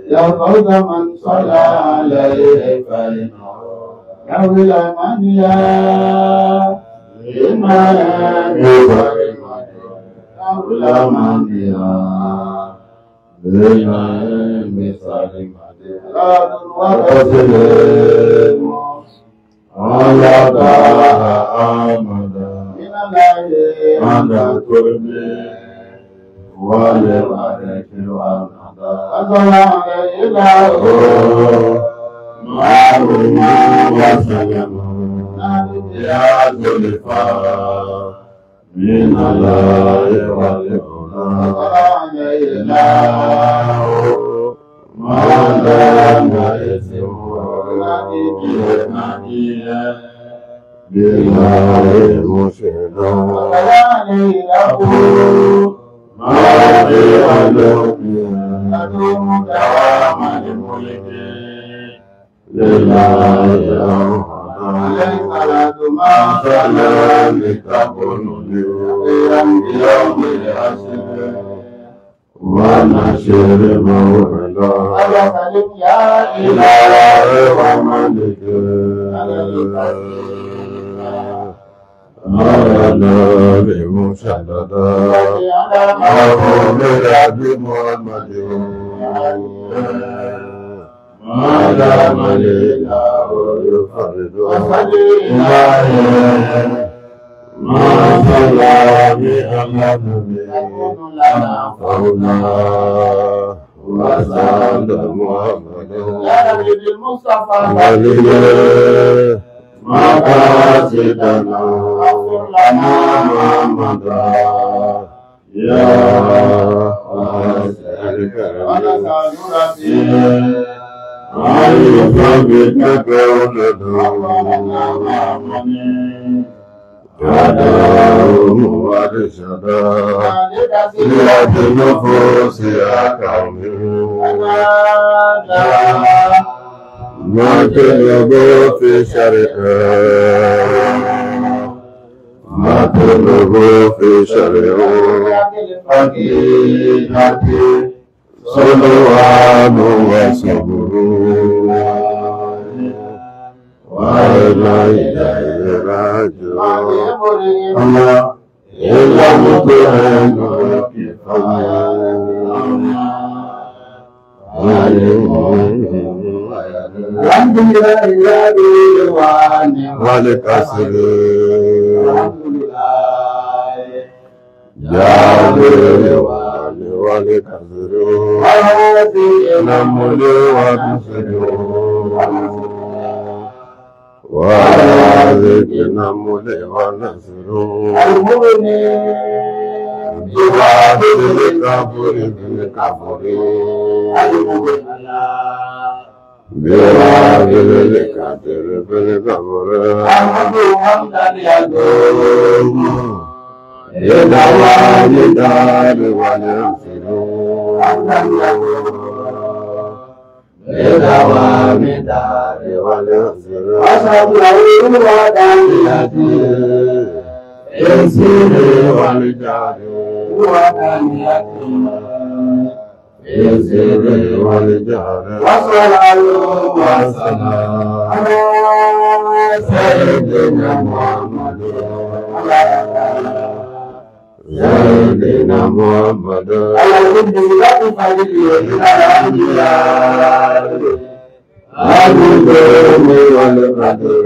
يا فوز من صلى عليه فإنه كول من يا إما كول من يا بما مثال مدينة وتسليم على أحمد من الله عند كل ولوالك والنضى أصلى إله معهما وسلم يا زلفى من الله والهدى إله ما دام اسمه ناديا بالله مشهدا ما في قلبي أدوم دواما الملك لله عليه صلاة ما سلام تكون لي يوم العشر ونشر موعدا يا إلهي وملك أنا بمشددا أقوم برب محمد ما دام الإله يفرد إلهي ما صلى بأحمد لنا فونا وسلم محمد يا نبي المصطفى وليه مقاصدنا اغفر لنا محمدا يا واسع الكرم ونسأل ربي أن يثبت كوننا هداهم وارشدا سيرة النفوس يا كريم ما تلقوا في شرعه ما تلقوا في شرعه حقيقتي صلوان وصبر وإلى إليه راجعون إلا مطعم كفاية الحمد لله والكسر الحمد لله يا بالوالي والكسر نمل ونسر وذلك نمل ونسر المغني بباب الكفر بالكفر بواجب الكافر في القبر أحمد حمدا يدوم إلى والدار والأنصر حمدا يدوم إلى والدار والأنصر أشهد له ودانيتي يسير والجار ودانيتي يسير والجار وصلاة وسلام على سيدنا محمد سيدنا محمد على الجنة فليلا الأنبياء النجوم والقدر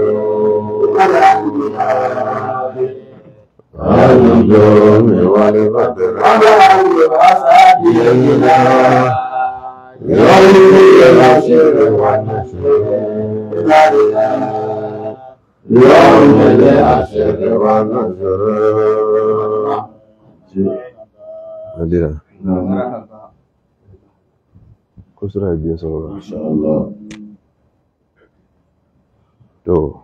النجوم والقدر على سيدنا يوم العشر والنشر يوم العشر والنشر Nadira. Kau sudah biasa orang. Insyaallah. Tuh.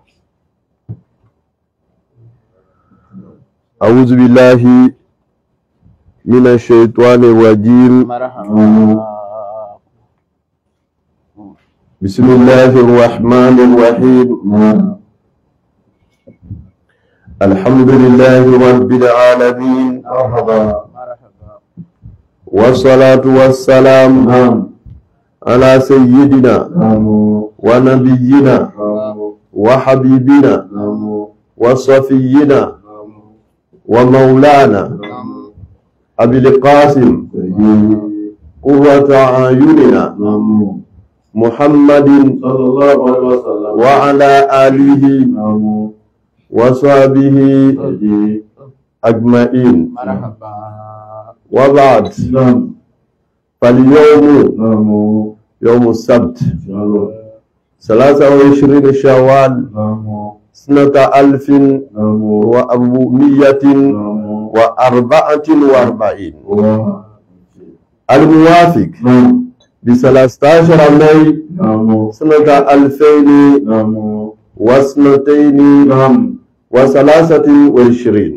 A'udzu billahi minasy syaithanir rajim. Bismillahirrahmanirrahim. Alhamdulillahi rabbil alamin. Wassalatu wassalam على سيدنا ونبينا وحبيبنا وصفينا ومولانا أبي القاسم قرة أعيننا محمد صلى الله عليه وسلم وعلى آله وصحبه أجمعين. وبعد، فاليوم يوم السبت 23 شوال سنة 1444 الموافق ب13 ماي سنة 2023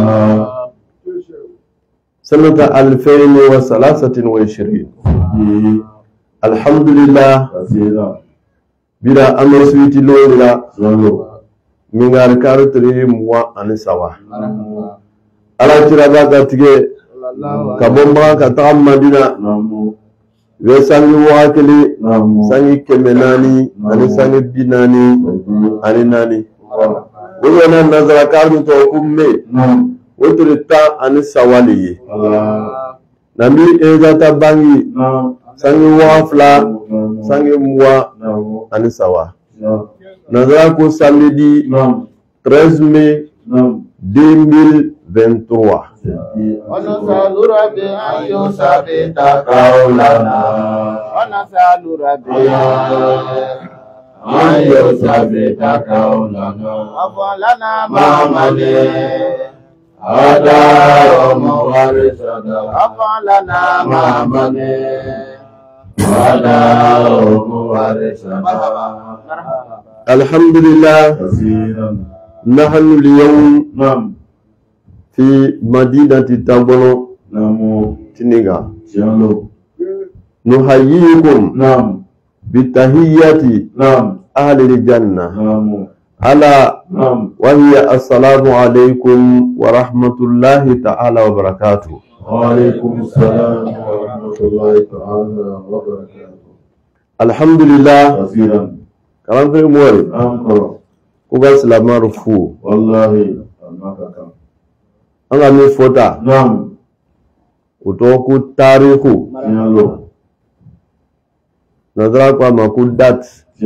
سنة 2023. الحمد لله بلا أمر سويتي لولا من أركار تريم وأنسوا على ترابات تيجي كبوما كتام مدينة وساني واكلي ساني كمناني أني ساني بناني أني ناني وأنا نظر كارم توكم مي وترتا أني سوالي نبي إذا تباني ساني وافلا ساني موا أني سوا نظر كو samedi 13 mai 2023. ونسأل ربي أن يثبت قولنا ونسأل ربي أن يثبت قولنا أفضلنا محمد هذا ومورثنا أفضلنا محمد هذا ومورثنا. الحمد لله نحن اليوم في مدينة تابونو تنيغا نحييكم بتحية أهل الجنة على وهي السلام عليكم ورحمة الله تعالى وبركاته. وعليكم السلام ورحمة الله تعالى وبركاته. الحمد لله كلام في موري كوغا سلامار فو والله أنا مفوتا kutoku tarihu nazara kwa makudat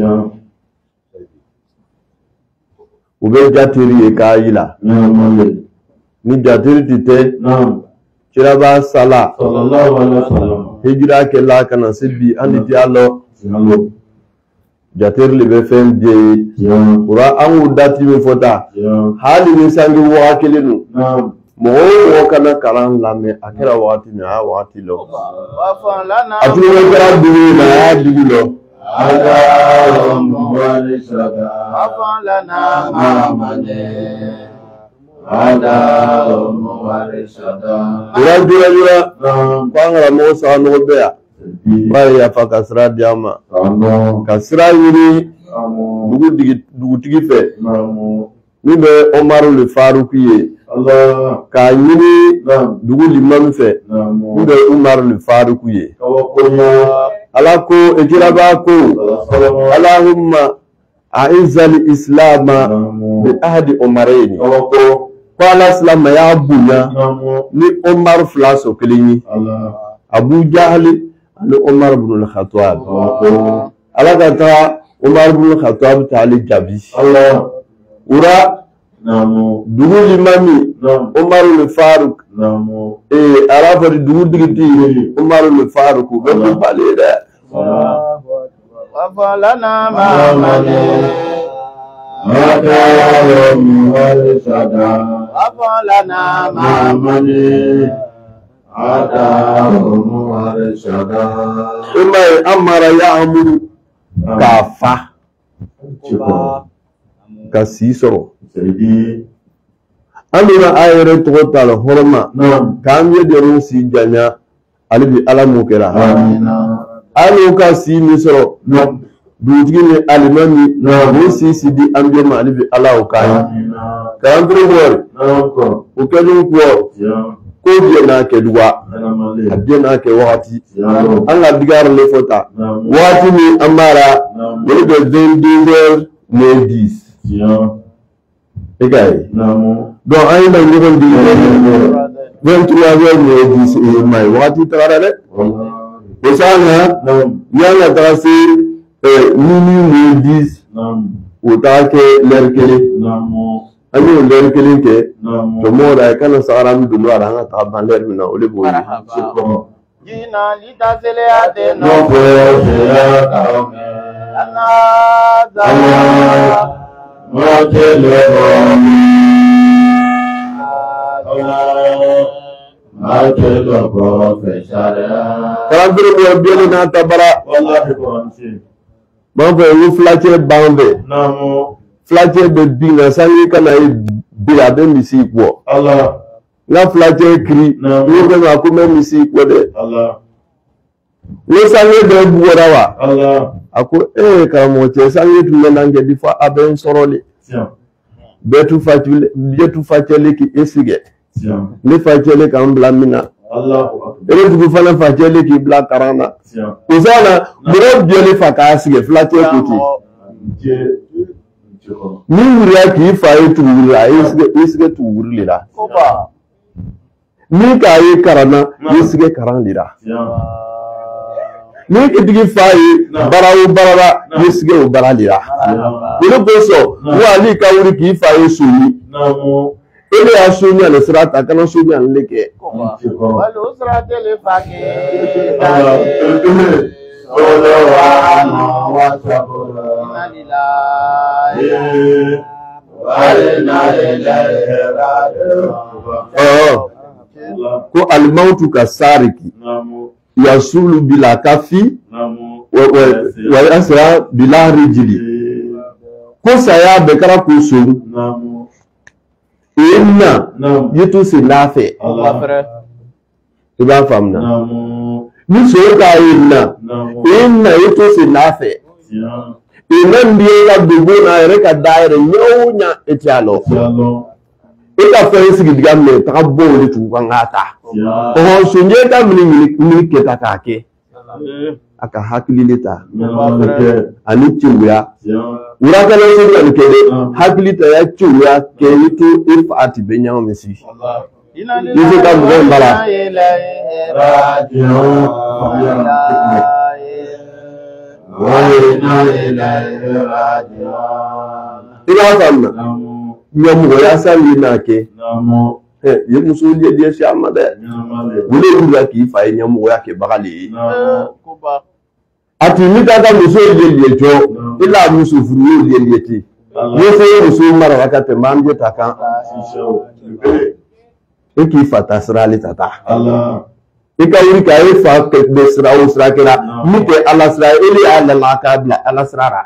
ube jatiri ekayila ni jatiri tite kiraba sala sallallahu alaihi wasallam hijra ke la kana sibbi andi diallo jatiri libe fem je ura angu dati me fota hali ni sangi wa kelenu mo kana karan lame akira wati ni a wati lo atulu kara dugu na ya dugu lo ala muwali sada afalana mamane ala muwali sada jura kwangara mo sa no bea bai ya fakasra diama kasra yiri dugu tigi fe ni be Omaru le Faruku ye Allah ka yiri dugu limam fe ni be Omaru le Faruku ye ala ko ejiraba ko Allahumma a'izzal islam bi ahdi Omaraini ko ala islam ya bunya ni Omar flaso kelini Abu Jahl ni Omar ibn al-Khattab ala kata Omar ibn al-Khattab ta'ali jabi Allah ura dugu limami Omar al-Faruk arafa dugu digiti Omar al-Faruk be bale da wafalana mamane hada muwali sada wafalana mamane hada muwali sada umay amara ya amuru kafa kasisoro sedi amina ayere to tal horma kam ye de rusi janya alibi alamukera amina aluka si misro dutigi ni alimami rusi sidi ambe ma alibi alauka amina kan tro bor nako o kedun ko ko bien na ke duwa bien na ke wakati an la digar le fota wakati ni amara le de 22h moins 10 egay donc ay na ngi di 23h moins 10 e mai wakati tara le osana yalla tracé minuit moins 10 uta ke lerkele ayo lerkele ke to moda kana saram du wala nga ta ban ler mina ole bo jina litazele ade no ko ya kaome ana za mo tele ko ko feshara karambere bo biele na tabara wallahi bonsi bon fe wu flache bambe namo flache de dinga sangi kana bila be misi ko Allah la flache kri wo be ma ko me misi ko de Allah wo sangi de buwara wa Allah ako ka mo che sangi tu nange di fa aben sorole betu fatule betu fatele ki esige le fatele kan blamina Allahu akbar ele dugu fana fatele ki bla karana uzana bro biele faka asige flache kuti ni wuriya ki fa yi tuwura esige tuwuri la ni ka yi karana esige karan lira ni ke digi fa yi barawo barara esige o baralira ile boso wa ni ka wuri ki fa yi suni ele ya suni ala sirata kana suni an leke walo sirata le fake Olo wa no wa sabura inalilahi wa inna ilaihi raji'un ko al-mautu kasariki yasulu bila kafi wa yasra bila rijli ko saya bekara ko so inna yitu silafe iba famna ni so ka inna yitu silafe inna ndiye la dugo na reka daire nyonya etialo ita fensi gidiga me ta bo le tu ngata o sunje ta mini keta kake aka hakili leta ani tiwya uraka le so ni kede hakili ta ya tiwya ke yitu ifati benya mesi yize ka mbo mbala ila famna nyamu ya sali nake ye muso liye liye shama de wule kula ki fa nyamu ya ke bagali ati ni tata muso liye liye jo ila muso furu liye liye ti ye fe muso mara wakati manje taka e ki fata srali tata Allah e ka wuri ka e fa ke de sra o sra kera mute ala sra ili ala la kabla ala srara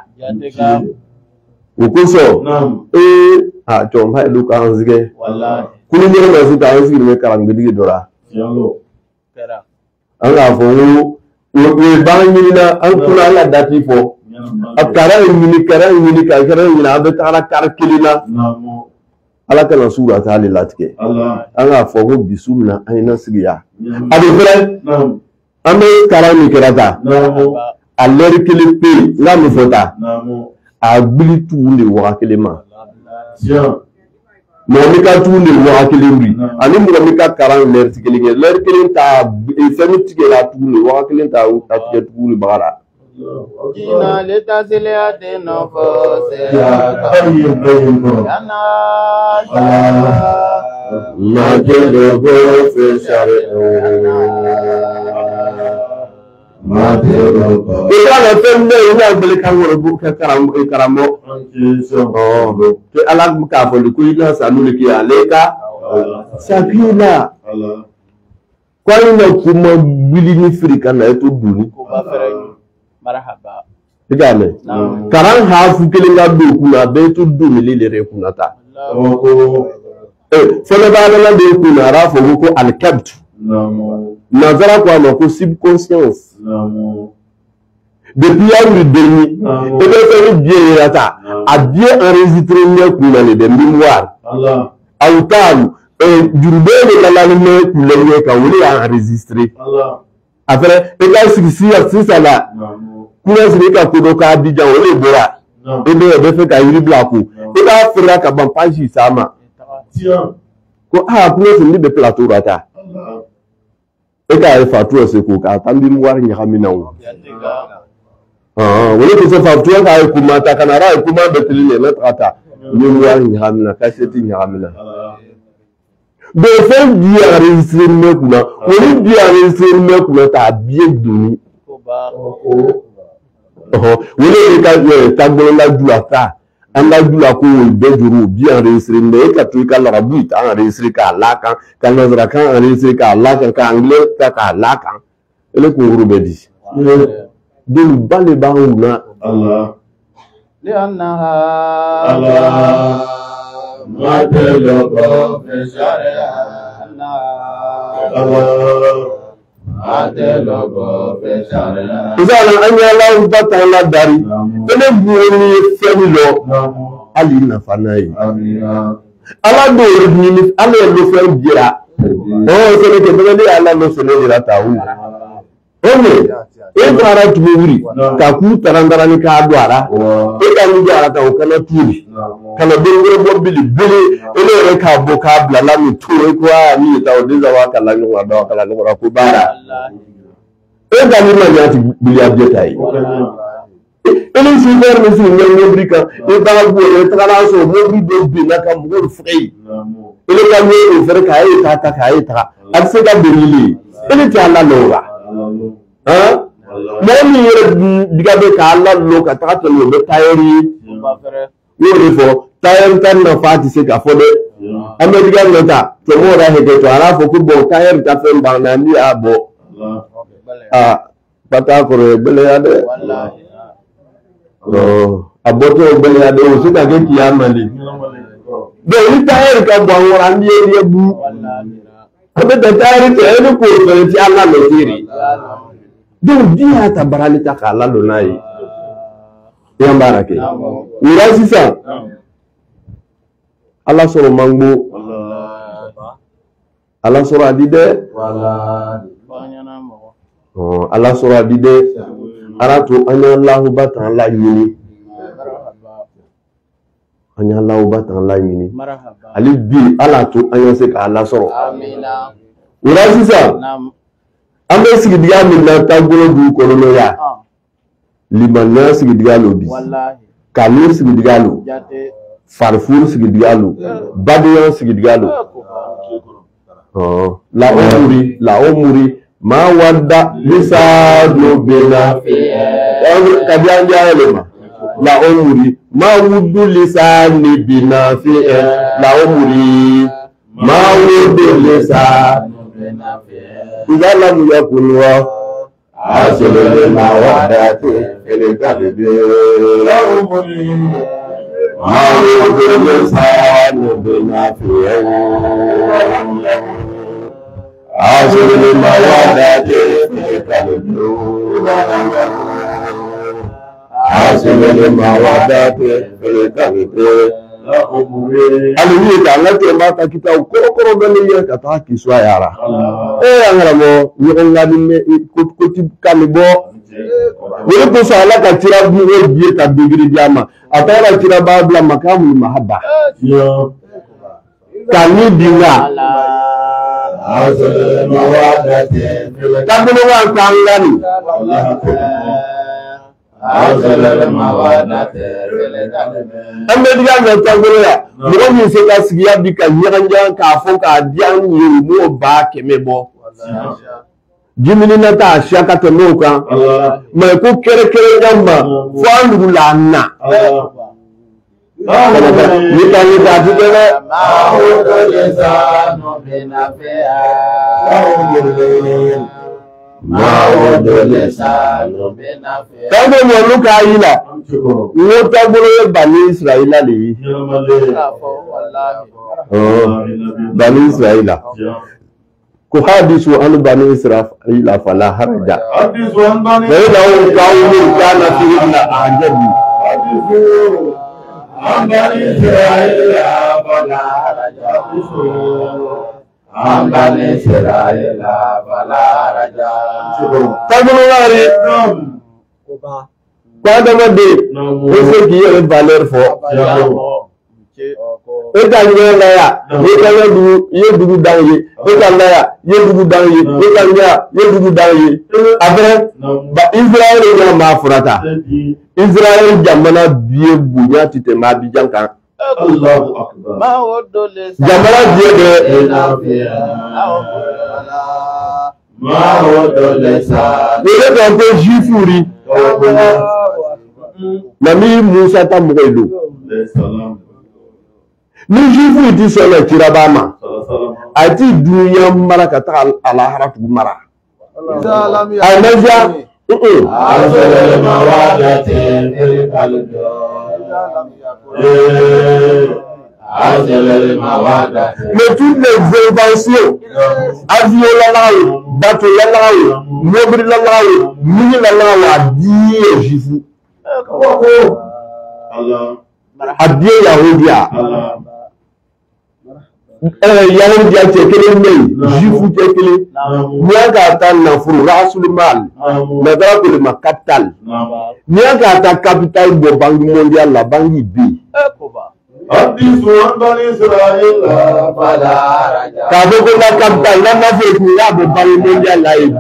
ukoso chom hay lu kan zige wallahi kunu ngere ma su ta zige me karam gidi dora yalo kera anga fo we bangi na an kula la dati fo akara ni kara ni abe kara kar kilina namo ala kana sura ta lilatike Allah anga fo go bisumna ayna sigiya ade fere namo ame kara ni kerata namo aleri kilipi la mi fota namo agbili tuule wakelema Momika tuule wakelemri ani momika karan lertikelege lerkelen ta femitikela tuule wakelen ta tatike tuule bagara jina leta zile ade no fose yana ma jelo go fe share ila la tembe ila bele kan wala bu ka karamo to ala ka fo ko ila sanu ki aleka sakina kwa ina kuma bilini frika na to duni ko ba fere marhaba digame karan hafu kelinga do kuna be to duni lele kunata fele ba na de kuna rafo ko alkabt nazara kwa no subconscience depuis ya demi et de faire bien rata a bien enregistré les couleurs de mémoire Allah autal jurbe ne la ne kulenye ka wuli enregistrer après et là si ça là kuna sini ka kodo ka dija wole bora be fe ka yiri blaku e ka fera ka ban page sama ko kuna sini be plateau rata e ka fatu se ko ka tambi mu war nyahamina wo wole ko se fatu ka ko mata kana ra ko ma be tili ne trata ni mu war nyahamina ka seti nyahamina be fe di enregistrer me kuna wole di enregistrer me kuna ta bien doni wele ka tagbolo la duata anda dula ko be juru bien enregistré mais ka to ka la but enregistré ka la kan nazara kan enregistré ka la kan anglais ka la kan ele ko rube di dul bale ba una Allah li annaha Allah ma telo fi sharia Allah Izala anya Allah bata la dari ele buoni femilo ali na fanai ala do ni ala lo fer dira se le ke bele ala lo se le dira tawu e bara tumuri ka ku tarandara ni ka adwara e ka ni jara ta kana turi kana bengere bobili bele ele re ka boka bla la mi turi ko ani ta odiza wa kala ni wa da kala ni ko bara e ka ni ma nyati bili abjetai ele si ver me si ngel brika e ba bo e tra so mo bi do bi na ka mo frei ele ka ni fer ka e ta ka e ta al se ka belili ele ti ala lora Mami diga be ka Allah lo ka ta to lo be tayri yo le fo tayr tan na fati se ka fo de ame diga no ta to mo ra he de to ara fo ku bo tayr ta fe ba na ni abo bata ko re bele ya de wallahi aboto bele ya de o se ka ke ti amali do ni tayr ka bo wora ni e bu wallahi ame da tayr te ko ti Allah lo tiri donc dia ta baralita kala lo nayi yambara ke ira sisa Allah soro mangbo Allah soro adide Allah soro adide aratu anya Allah batan la yini anya Allah batan la yini ali bi ala to anya se ka Allah soro amina ira sisa ambe sigi diga min na tagolo du ko no ya liman na sigi diga lo bi wallahi kamir sigi diga lo farfur sigi diga lo badiyan sigi diga lo la umuri ma wadda lisadu bina kadiyan jayelema la umuri ma wuddu lisani bina fi la umuri ma wuddu lisani bina fi إذا لم يكن حاصل الموادات في القلب لعمري ما يوجد الإنسان بنافيه حاصل الموادات في القلب حاصل الموادات في القلب aliwi ta ngate mata kita koro bele ka ta kiswa yara angara mo ni ngani me ko ti kalibo wele ko sala ka tira bu we biye ta bigiri jama atara tira babla makamu mahabba kani dinga azal mawadati tabulu wa kangani ambe diga na tangolo ya mo mi se ka sigiya bi ka nyanja ka fo ka dian yi mo ba kemebo jimini na ta shaka to no kan ma ko kere gamba fo andu la na ni ta ti dele ma ho do lesa no bena fea Tagbo mo luka ila wo tagbo bani Israila le yi bani Israila ko hadisu an bani Israila fala haraja hadisu an bani Israila kana fi ibn ajabi Bani Israel fala raja. Bani Israel fala raja. Tabulari. Quando mandei, você que ia valer fora. Eka nyela ya, eka ye dugu dangi, eka laya, ye dugu dangi, eka nya, ye dugu dangi. Après, ba Israël ya ma furata. Israël jamana biye bunya tite ma bijan kan. Allahu Akbar. Jamana biye de ele kan ko jifuri. Nami Musa ta mogoilu. Ni jifu iti sɔnna kiraba ma a ti dunuya mara ka taga alahara tugu mara a maja mais toutes les inventions avion lalawo bateau lalawo mobile lalawo mini lalawo a diye jifu a diye yahudiya Yahudiya cɛ kelen bɛ yen Jufu cɛ kelen n'i y'a k'a ta nafolo rasul mal natara ko de ma capital n'i y'a k'a ta capital bɔ banque mondiale la banque B k'a fɔ ko la capital la nafolo kun y'a bɔ banque mondiale la ye B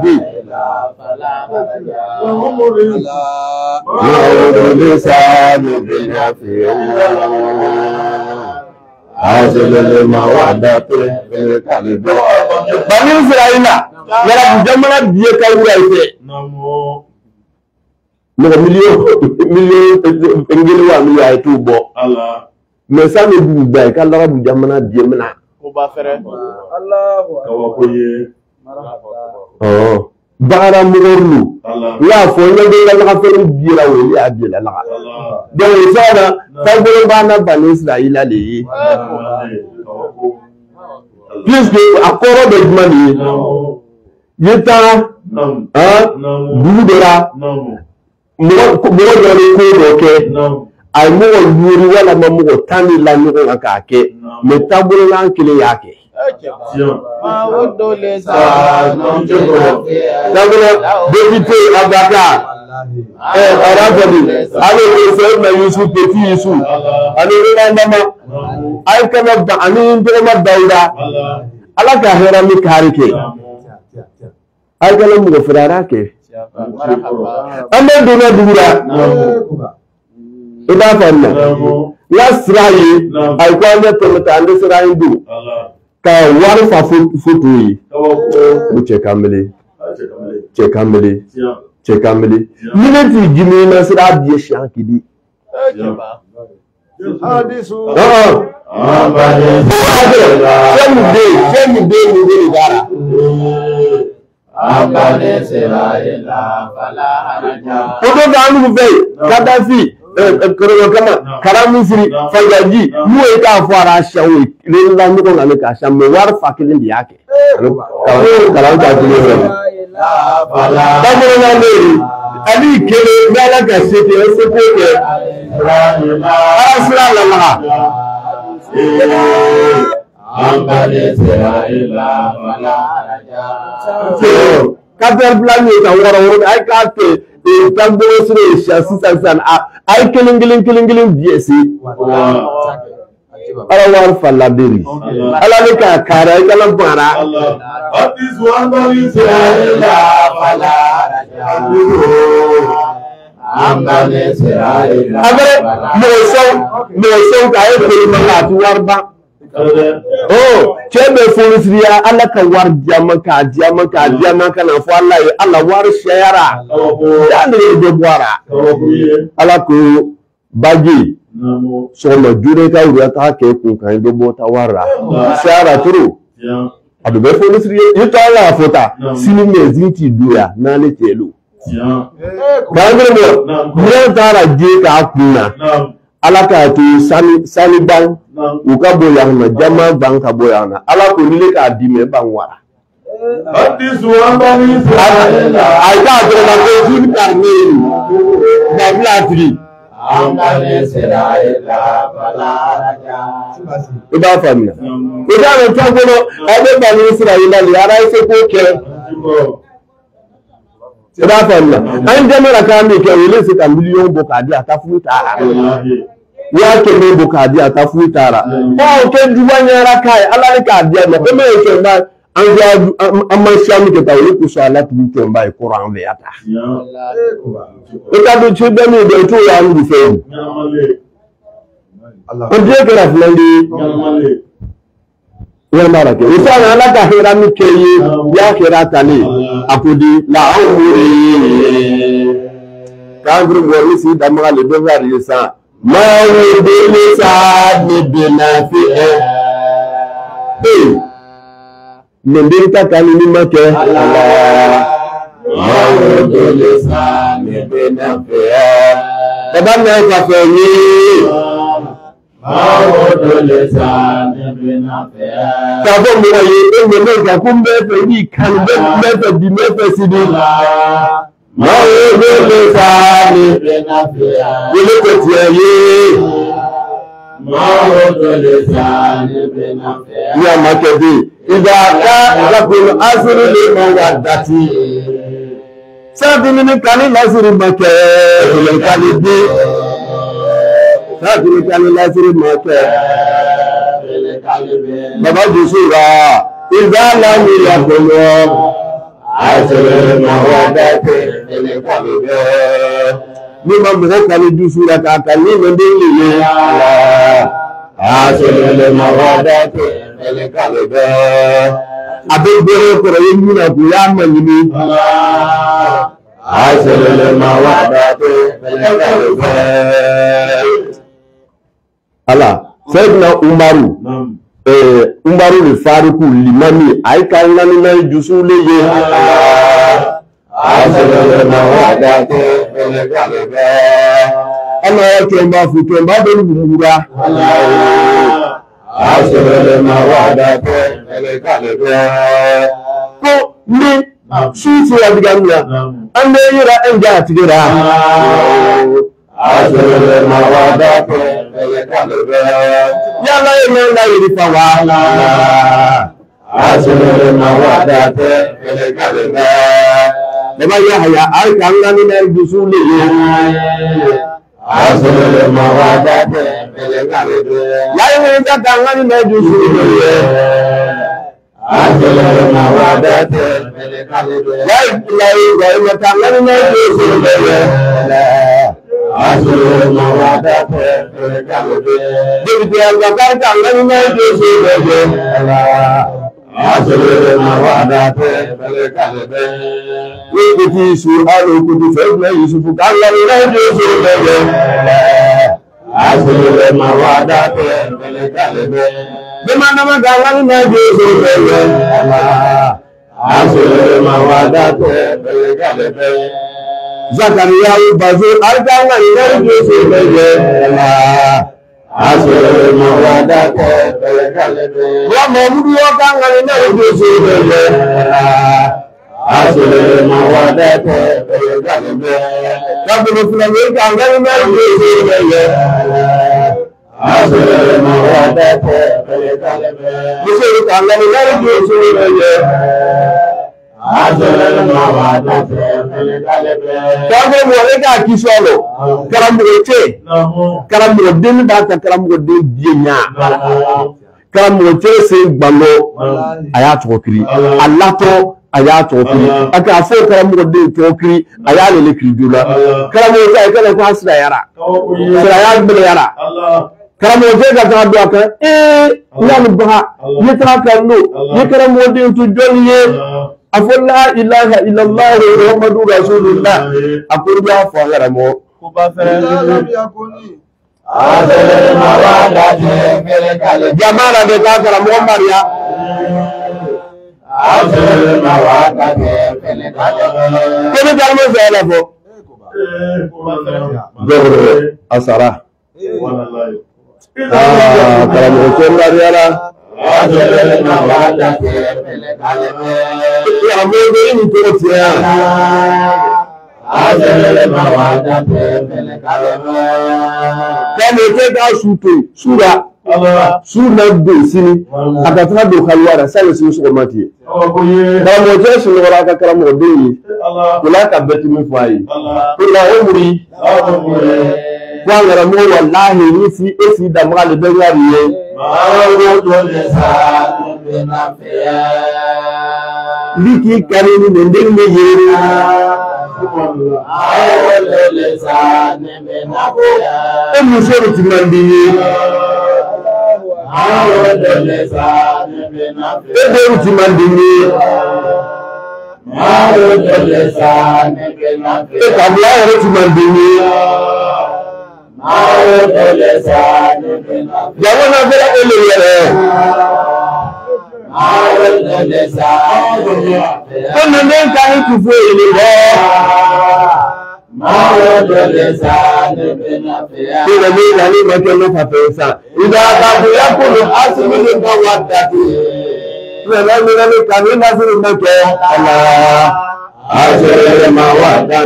Bani Israel yara jamana biye ka wura ite no million ngeli wa mi ay tu bo mais ça ne bu bay ka la bu jamana biye mena ko ba fere Allahu akbar bara murulu la fo ngel la ka fere biye la we ya biye la donc ça na taboro bana Bani Israel le puisque akɔrɔ bɛ juma de ye yeta dugu dɔ la mɔgɔ dɔ bɛ ko dɔ kɛ a ye mɔgɔ yuuri walama mɔgɔ tan de la ɲɔgɔn kan k'a kɛ mais taabololan kelen y'a kɛ député Abubakar Arafadi ale Seydina Yusuf Petit Yusuf ale Ndama ay kana ba ani ndema Dawuda ala ka hera mi kari ke ay kana mu firara ke amma dona dura ida fanna ya sirayi ay ko ande to ta ande sirayi du ka war fa foto yi mu ce kamele minati jimi na sira biye shankidi hadisu Gaddafi Karamusiri Fajaji mu e ka fara shawo le la mu ko ngale ka shamme war fakilin di yake kalam ta dile ali kele ngala ka sete sete ke asra la Kader plan ni ka wara ay ka te tambo sure sisan ay kilin biesi ala war falla beri ala le ka kara ay kala bara this one Bani Israel fala Bani Israel abre mo so ka ay ko ma tu warba oh chebe furisriya ala ka war diama kana fo Allah yi Allah war shayara dan ne de boara ala ko baji so ma jure ka uri ta ke ku kan do bota wara shayara turu adu be furisriya ito ala fota sini me zinti duya na le telu kangre mo tara je ka kuna ala ka to sani bang uka boyana jama bang ka boyana ala ko nile ka dime bang wara this one Bani Israel ay ka to na ko jin karne na blatri Iba famia. Ida no tagono ade bani Israila li ara ise ko ke. Iba famia. An jamara ka mi ke wele se ka million bokadi atafu ta. Ya ke me bokadi atafu tara. O ke duwanya kai ala ka dia no be me ke ba an amashami ke tawle ku sala tu ke ba Quran le ata. Ita do chebe mi de to ya ndu fe. Allah. O je ke la flandi. Ya marake. Isa na ala ka hira mi ke yi ya hira tani akudi la umuri. Kan gru go si damga le do va risa. Ma wo de le sa ni benafi Nembirita kali ni make Allah Mawudu lisani binafiya Baba na kafe ni Mawudu lisani binafiya Kabo mo ye enwe me ka kumbe fe ni kan be fe di me fe sidi Mawudu lisani binafiya Wele ko ti ye Mawudu lisani binafiya Ya makedi Iza kakul asiri liman wadati Sadini kani lasiri make Ile kani di Sadini kani lasiri make Ile kani di Baba Jusura Iza lami yakulu Asiri liman wadati Ile kani di Nima mwe kani Jusura kakali Wendili Asiri liman wadati Ele kalebe abebere koro yimuna kuyama yimi aselele mawadate ele kalebe ala sayyidina Umaru le Faruku limami aika ngani na jusule ye aselele mawadate ele kalebe ana yake mbafu kemba belu bumura Asirele mawadate ele kalebe ko ni susu ya digamya ande yira enja tigera Asirele mawadate ele kalebe yala yenda yiri pawala Asirele mawadate ele kalebe Baba Yahya alkanga ni na jusule Asirele mawadate ele kalebe Yayi kanga ni na jusule Asirele mawadate ele kalebe Yayi kanga ni na jusule Asirele mawadate ele kalebe Debi alga kanga ni na jusule Asirele mawadate ele kalebe Kuti su'alu kuti fa'na Yusufu kanga ni na jusule Asirele mawadate ele kalebe Bimana maganga ni na jusule Asirele mawadate ele kalebe Zakaria Bazur alkanga ni na jusule Asirele mawadate ele kalebe Wa Muhammadu kanga ni na jusule Asirele mawadate ele kalebe Kabulu fulani kanga ni na jusule Asirele mawadate ele kalebe Musu kanga ni na jusule Asirele mawadate ele kalebe Kabulu mwale ka kisolo Karamugote Karamugodeni bata karamugodeni dienya Karamugote se gbalo Ayatu okiri Alato Ayatu okiri Aka afo karamugodeni tokiri Ayale le kiri dula Karamugote ayakele kwa asira yara Sira yara bile yara Karamugote kata adu aka Nyani baha Yetara kano Yekaramugodeni tujoli ye Afo la ilaha illallah Muhammadu Rasulullah Akuru ya afo agaramo Asirele mawadate ele kalebe Jamala de kakara Muhammad ya Asirele mawadate ele kalebe Kene jarmo zela fo Gobre asara Karamu kemari ala Asirele mawadate ele kalebe Ya mwede ni totia أجل المودة في القلب كان يتبع سورة سورة بسيني أكثر بخيارة سالس سوماتي كلام وجهه وراك كلام ودي ولا كبت من فاي كل عمري وأنا رمو والله نسي إسي دمغال بغاري لكي كانوا من دين مجيري المشورة تمانديني الدور تمانديني الأبلاء تمانديني جوانا بلا إليه كنا ننكا نتفو إليه كنا ننكا نتفو إذا أتاكو يكون أسمي للمودة كنا ننكا نتفو الله أجل المودة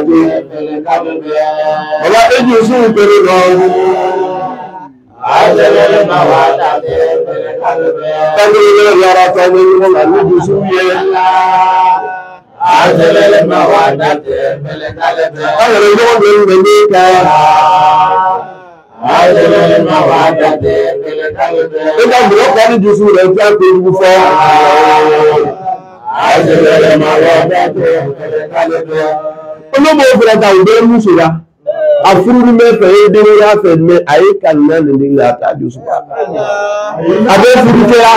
ولا تجوزوا برغم أجل المودة تقول يا رسول الله نجوزوا أجل المودة أجل المودة أجل المودة إذا بلغت نجوزوا لك تجوزوا أجل المودة olóògbé òfìrẹ́ta òdó múṣùra àfúrúrí mẹ́fẹ̀ édéré ráfẹ̀ ní àyíká náà nìdí ní àtàdé òṣùpá abẹ́ fúrúkẹ́ra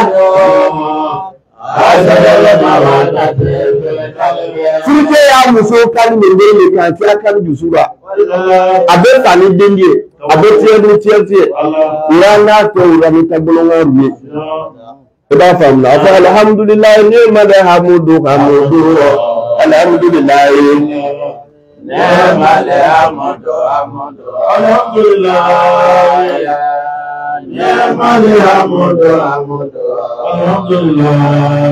fúrúkẹ́ra mùsùn kálí mẹ́gbẹ́ ilẹ̀ kan tí a kálí jùsùra abẹ́ fàní déndé abẹ́ tíẹ́tíẹ́ ìrànlá tẹ ìrànlá tagbọ́lọ́wọ́ rúwé ìbá fàmùlà afẹ́ alhamdulillah ní mẹ́lẹ̀ hamudu alhamdulillah Nemale amado alhamdulillah Nemale amado alhamdulillah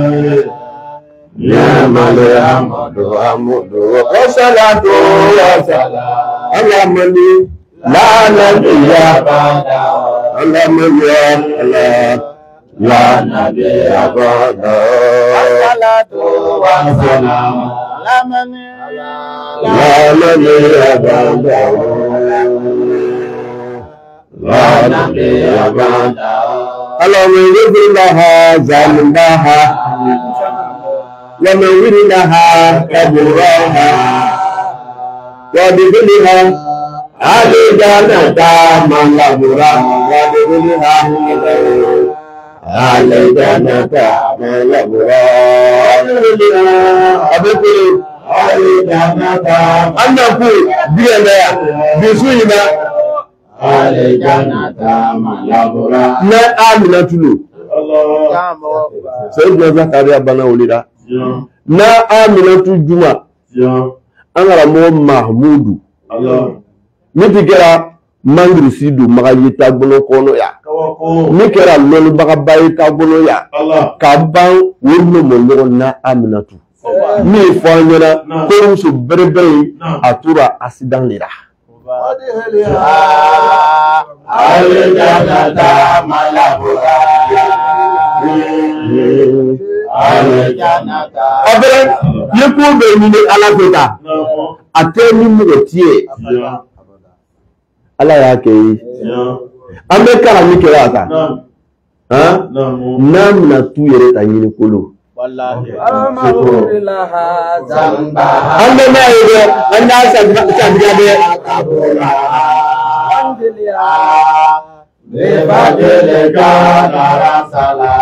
Nemale amado wassalatu wassalamu ala man la nabiyya ba'da ala man la nabiyya ba'da wassalatu wassalamu ala man لا نبي بعده لا نبي بعده اللهم اغفر لها ذنبها ونور لها قبرها وادخلها الجنة مع الأبرار وادخلها الجنة مع الأبرار annaku biyan daya bisu yina na amina tulu sai da zakariya bana wulida na amina tu juma an ramo mahmudu ni tigera mangru sidu magayita gbono kono ya ni kera lolu baga bayita gbono ya ka ban wurno mo na amina tu mi fanyana ko musu berebere atura accident lira aljanata malabura aljanata abere yeko be ni alafeta ateni mu tie ala yake ambe kala mi kirata nam na tu yere tanyini kolo wallahi alhamdulillah zamba ande na yede anda sabigade alhamdulillah befadele kana sala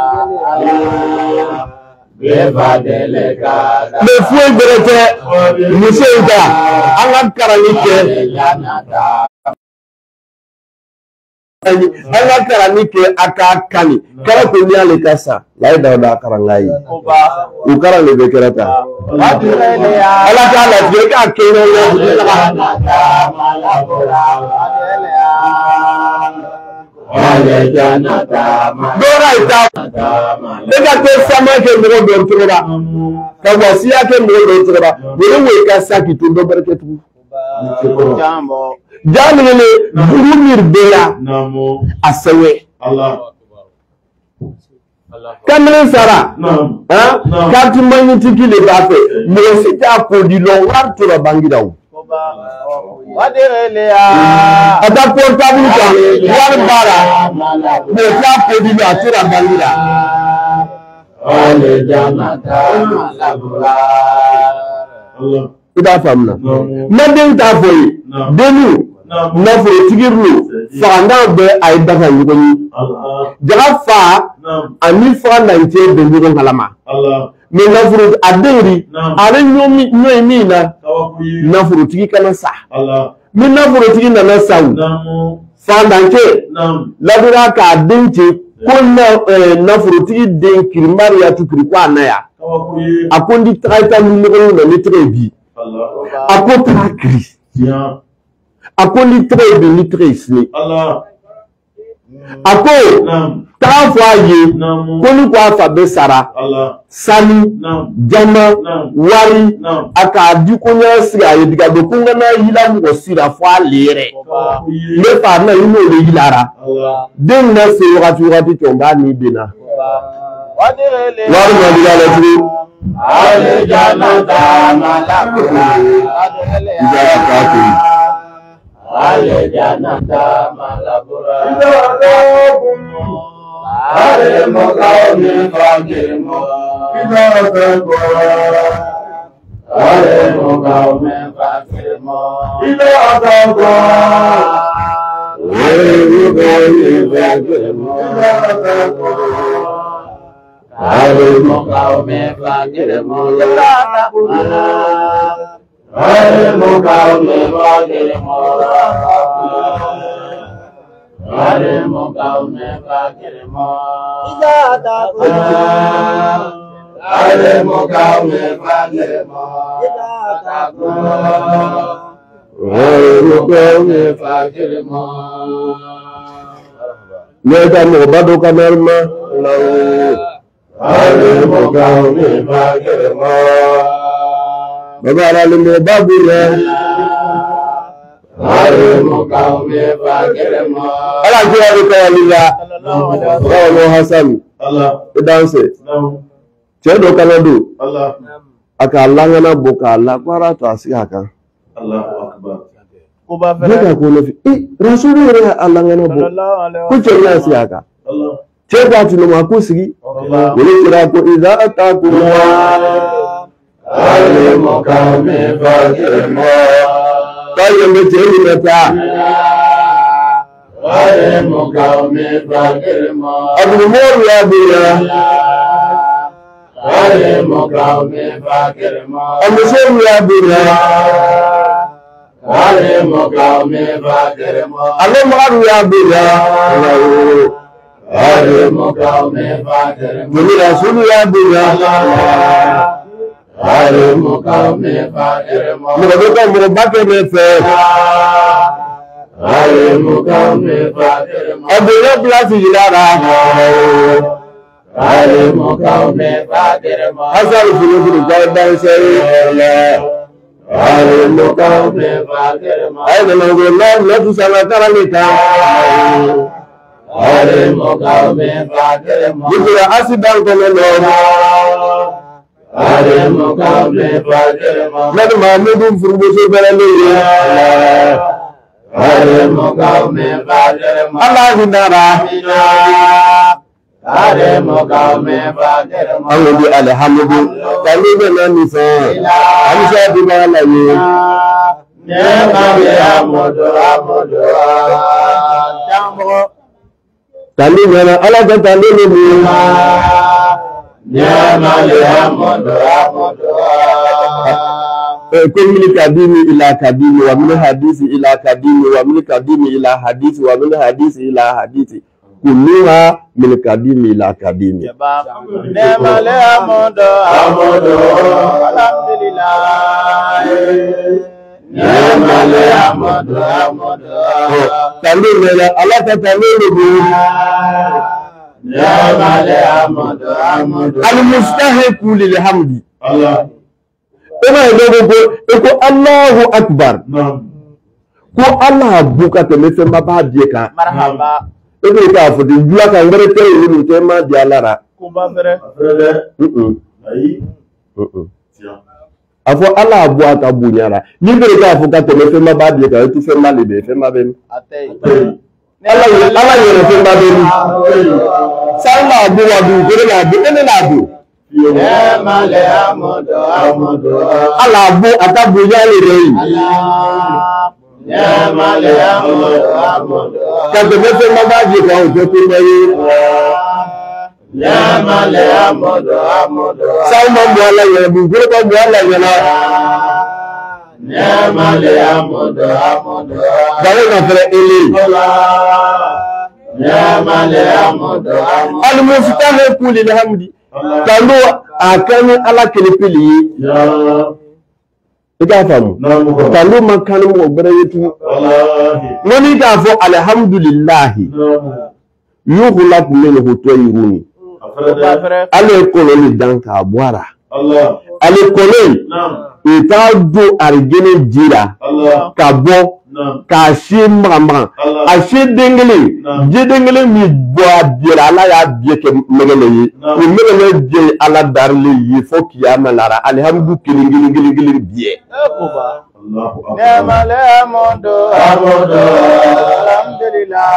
befadele kana befu berete museida anga karanike anga karanike akakani kala ko ni ale kasa lai da karangai ukara le bekerata ala kala je ka keno ya dora ita daga to sama ke mo don tura ka wasiya ke mo don tura wani we ka saki to do barketu jambo ne burumir bela asawe kamere sara kati mani tikile bafe mo sita ko di lo wartura bangidaw ada portable kan war bara mo ta ko di lo atira bangira ale janata malabura ida famna madin ta foyi denu na fo tigirlu fanda be ay dafa yugoni jaga fa ani fa na nte be yugon halama me na furu aderi are nyomi nyomi na furu tigi kana sa me na furu tigi na sa fanda nke ladura ka denche ko na furu tigi den kirmari ya tukiri kwa na ya akondi traita ni na letrebi akota kri ako litre bi litre isni ako ta foye ko ni kwa fa be sara sani jama wari aka di ko nya sira ye diga do kunga na hila mo sira fo alere le fa na yino le hilara den na se wakati chomba ni bina wari ma diga le tri ale janata malakuna ale janata malabura ale mokaumi fagirmo ale mokaumi fagirmo ale mokaumi fagirmo ale mokaumi fagirmo ale mokaumi fagirmo ale mokaumi fagirmo ale mokaumi fagirmo Neta mo bado kamerma ale mokaumi fagirmo Baba alalimbo babu ya ale mokaumi fagirmo ala jira bi kawalila Allah Hasan Allah danse chedo kanado Allah aka langana boka Allah kwara to asiaka Allahu akbar ko ba fere ko no fi rasulullah Allah ngana bo ko chedo asiaka Allah cheda tino makusigi wala kira ko idza atakum ale mokaumi fagirmo kayo mejeli meta ale mokaumi fagirmo abumuru ya bila ale mokaumi fagirmo amusuru ya bila ale mokaumi fagirmo ale maru ya bila ale mokaumi fagirmo ni rasulu ya bila ale mokaumi fagirmo murabaka murabaka mefe ale mokaumi fagirmo abira blasi jilara ale mokaumi fagirmo asal fulu jawdan sey ale mokaumi fagirmo ay nango na tu sala karalita ale mokaumi fagirmo dikira asidan ko no ale mokaumi fagirmo nadu mamudu furubuso berale ale mokaumi fagirmo Allah hinara ale mokaumi fagirmo alhamdu alhamdu kalibe nani so amsa dibala ye nema ya modo jambo kalibe na ala ga kalibe ni كل كديم إلى كديم ومن حديث إلى كديم ومن كديم إلى حديث ومن حديث إلى حديث كلها من كديم إلى كديم Ni'mal hamdu hamdu. Tandu mena Allah ta tandu bu. Ni'mal hamdu hamdu. Al-mustahiqu lil hamdi. Allah. Ema eko Allahu akbar. Ko Allah buka te me femba ba die ka. Marhaba. Ebe ka fo di jula ka ngere tere ni te ma di alara. Ko ba fere. Ayi. Afo Allah abu aka bunyara. Ni bere ka fo ka te me femba ba die ka tu femba le be femba be. Atei. Allah yere femba be ni. Sala abu wa du bere na bi ene na du. Ni'mal hamdu hamdu. Allah abu aka bunyara le re. Allah. Ni'mal hamdu hamdu. Ka te me femba ba die ka o te tu me. Ni'mal hamdu hamdu. Salma bu Allah yere bu bere ko bu Allah yere. Ni'mal hamdu hamdu. Dale na fere ele. Ni'mal hamdu hamdu. Al-mustahiqu lil hamdi. Tandu akani ala kele pili. Ika famu. Tandu makani mo bere yetu. Woni ka fo alhamdulillah. Yughlaq minhu tayrun. Ale koloni dan ka boara. Ale koloni. Ita do argene jira. Ka bo. Ka shi mama. A shi dengele. Je dengele mi bo adira ala ya bieke megele yi. Ni megele je ala darle yi fo kiyama lara. Alhamdu kilingilingilingili biye. Ni'mal hamdu hamdu. Alhamdulillah.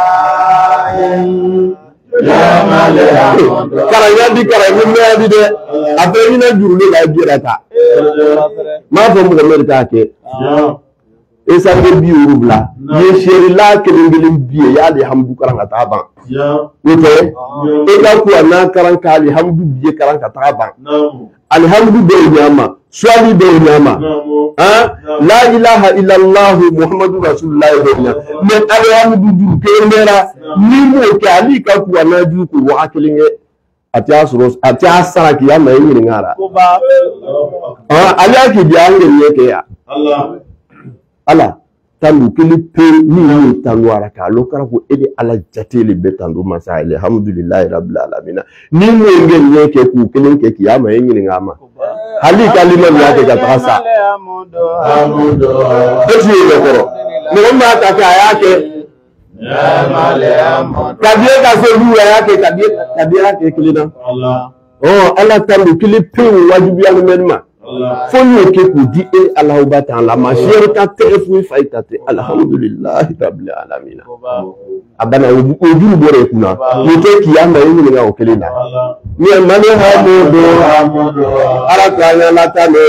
Ni'mal hamdu. Karayandi karayandi de. Après ina jurule la birata. Ma fo mo merita ke. Esa de bi urubla. Ye sheri la kelingelin biye ya alhamdu karanga taban. Wote e ka ku na karanga alhamdu biye karanga taban. Alhamdu be nyama. Swali be nyama. La ilaha illallah Muhammadur Rasulullah be nyama. Men alhamdu du kemera ni mo ke ali ka ku na du ku wa kelinge. Ati asara ki ya mai yin ngara. Ali aki bi an ne ke ya. Allah tandu kili pe ni tandu araka lokara ko ede ala jatele be tandu masa alhamdulillah rabbil alamin ni mo ngel ne ke ku kilin ke ki ya mai yin ngama hali kalima ya ke ka tasa Hamdu. eji le koro mo ma ta ka ya ke Ni'mal hamdu. kabiye ka se lu ya ke kabiye ke kilina oh Allah tandu kili pe wajibi ya menma Fonyo ke ku di Allah ba ta'ala ma shere ka tefu faitati alhamdulillah rabbil alamin abana ojuru bore kuna ni ke kiyama yin ni ga okelina ni mane hamudu ara kana latale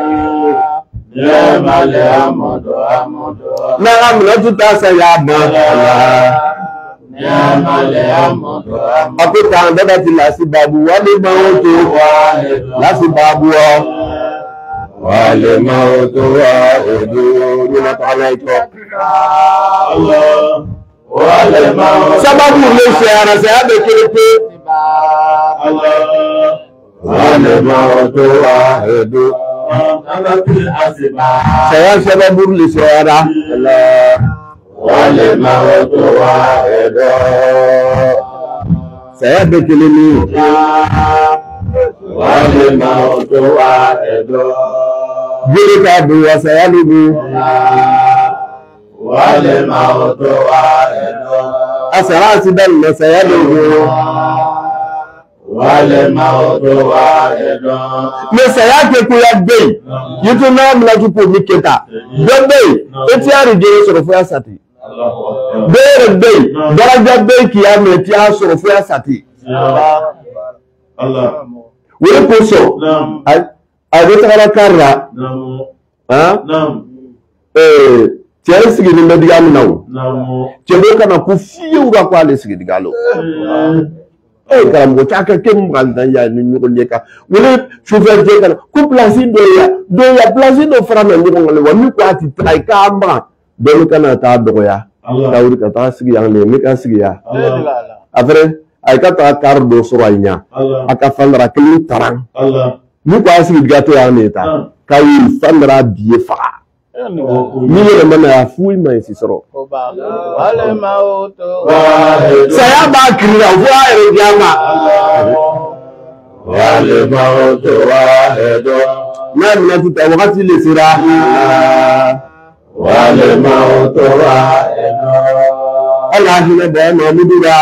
Ni'mal hamdu hamdu. na amna tuta sayaba Ni'mal hamdu hamdu. akuta ndada tilasi babu wale bawoto lasi babu wale mautu wa udu nina ta'alaiko Allah. Wale mautu. sababu le shara sabe kelepe Allah. wale mautu wa udu Anatil asba. saya sababu le shara Allah Wale mautu wa udu. saya be kelemi Wale mautu wa udu. gere ka do saya lugu Wale mautu wa udu. asara sidan na saya lugu Wale mautu wa udu. me saya ke ku ya be yitu na mla tu po miketa be eti ari gere so fo asati bere be daraja be kiyame ti asoro fo asati Allah. wele ko so Naam. a be tagara karra Naam. ha Naam. tiare sigi ni mediga minaw Naam. chebe kana ku fiu ga kwa le sigi digalo karam go chaka kem galdan ya ni nyugo leka wele chauffeur je kana ku place do ya place do frame ni ngol wa mi ko ati trai ka amba do kana ta do ya Allah. tawri ka ta sigi yang le mi ka sigi ya Allah. après ay ka ta kar do soranya Allah. aka fandra kli tarang Allah. ni ko asigi gato ya ni ta kay fandra biye fa ni le mana ya fui mai si soro saya ba kira wa ere jama wale mautu wahido na mina tuta wakati le sira wale mautu wahido Allah hina ba ma mudura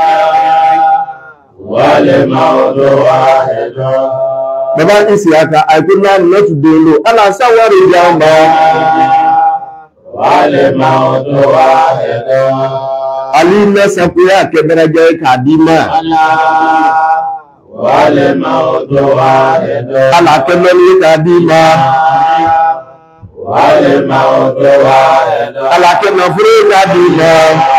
wale mautu wahido baba isiaka aikunna na tudelo ala sawari jamba wale mautu wahido ali nasakuya keberaje kadima wale mautu wahido ala kemeli kadima wale mautu wahido ala kemafuru kadima